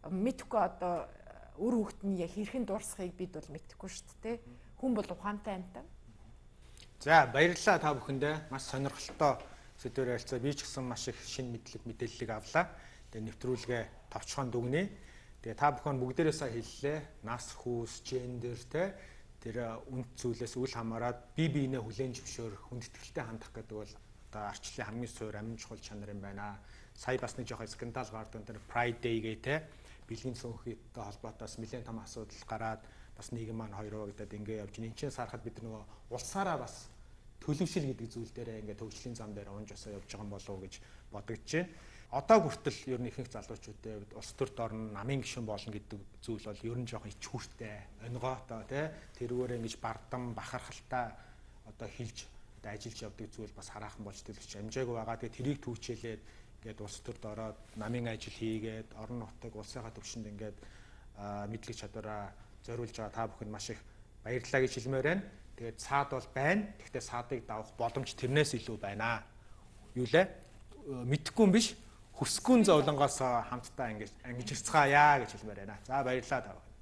мэдхгүй одоо үр хүүхдний яг хэрхэн дуурсахыг бид бол мэдэхгүй шүү дээ. Хүн бол ухаантай амтан. За баярлалаа та бүхэндээ. Маш сонирхолтой сэдвээр ярилцаа. Би ч гэсэн маш их шинэ мэдлэг мэдээллийг авлаа. Тэгээ нэвтрүүлгээ товчхон дүгнэе. Тэгээ та бүхэн бүгдээрээсээ хэллээ. Нас, хүүс, гендер те тэр үнд зүйлээс үл хамааран бие биенээ хүлээн зөвшөөрөх, хүндэтгэлтэй хандах гэдэг бол одоо арчлалын хамгийн суур амин чухал чанар юм байна. Сая бас нэг жоохон скандал гардаг энэ Pride Day гээ те бэлгийн цөөнхөйтэй холбоотоос нэлээд том асуудал гараад бас нийгэм маань хоёроо гэдээд ингэ явж байна. Энд чинь сарахад бид нөгөө улсаараа бас төлөвшил гэдэг зүйл дээрээ ингээ төвчлийн зам дээр унж осоо явж байгаа юм болов уу гэж бодогдож байна. Одоо хүртэл ер нь ихэнх залуучуудын хувьд улс төрд орн намын гишүүн болно гэдэг зүйл бол ер нь жоохон ичхүүртэй, онгойтой тий тэрүүгээр ингэж бардам бахархалтай одоо хилж одоо ажиллаж явдаг зүйл бас хараахан болж төлөвч амжаагүй байгаа. Тэгээ тэрийг түүчээлээд ингээд улс төрд ороод намын ажил хийгээд орон нутаг улсынхаа төвшөнд ингээд мэдлэг чадвараа зориулж байгаа та бүхэнд маш их баярлалаа гэж хэлмээр байна. Тэгээд цаад бол байна. Гэхдээ цаадыг давах боломж тэрнээс илүү байна. Юу лээ? Мэдхгүй юм биш. Хүсгүй зовлонгоос хамтдаа ингэж ангиж ирцгаая гэж хэлмээр байна. За баярлалаа та бүхэн.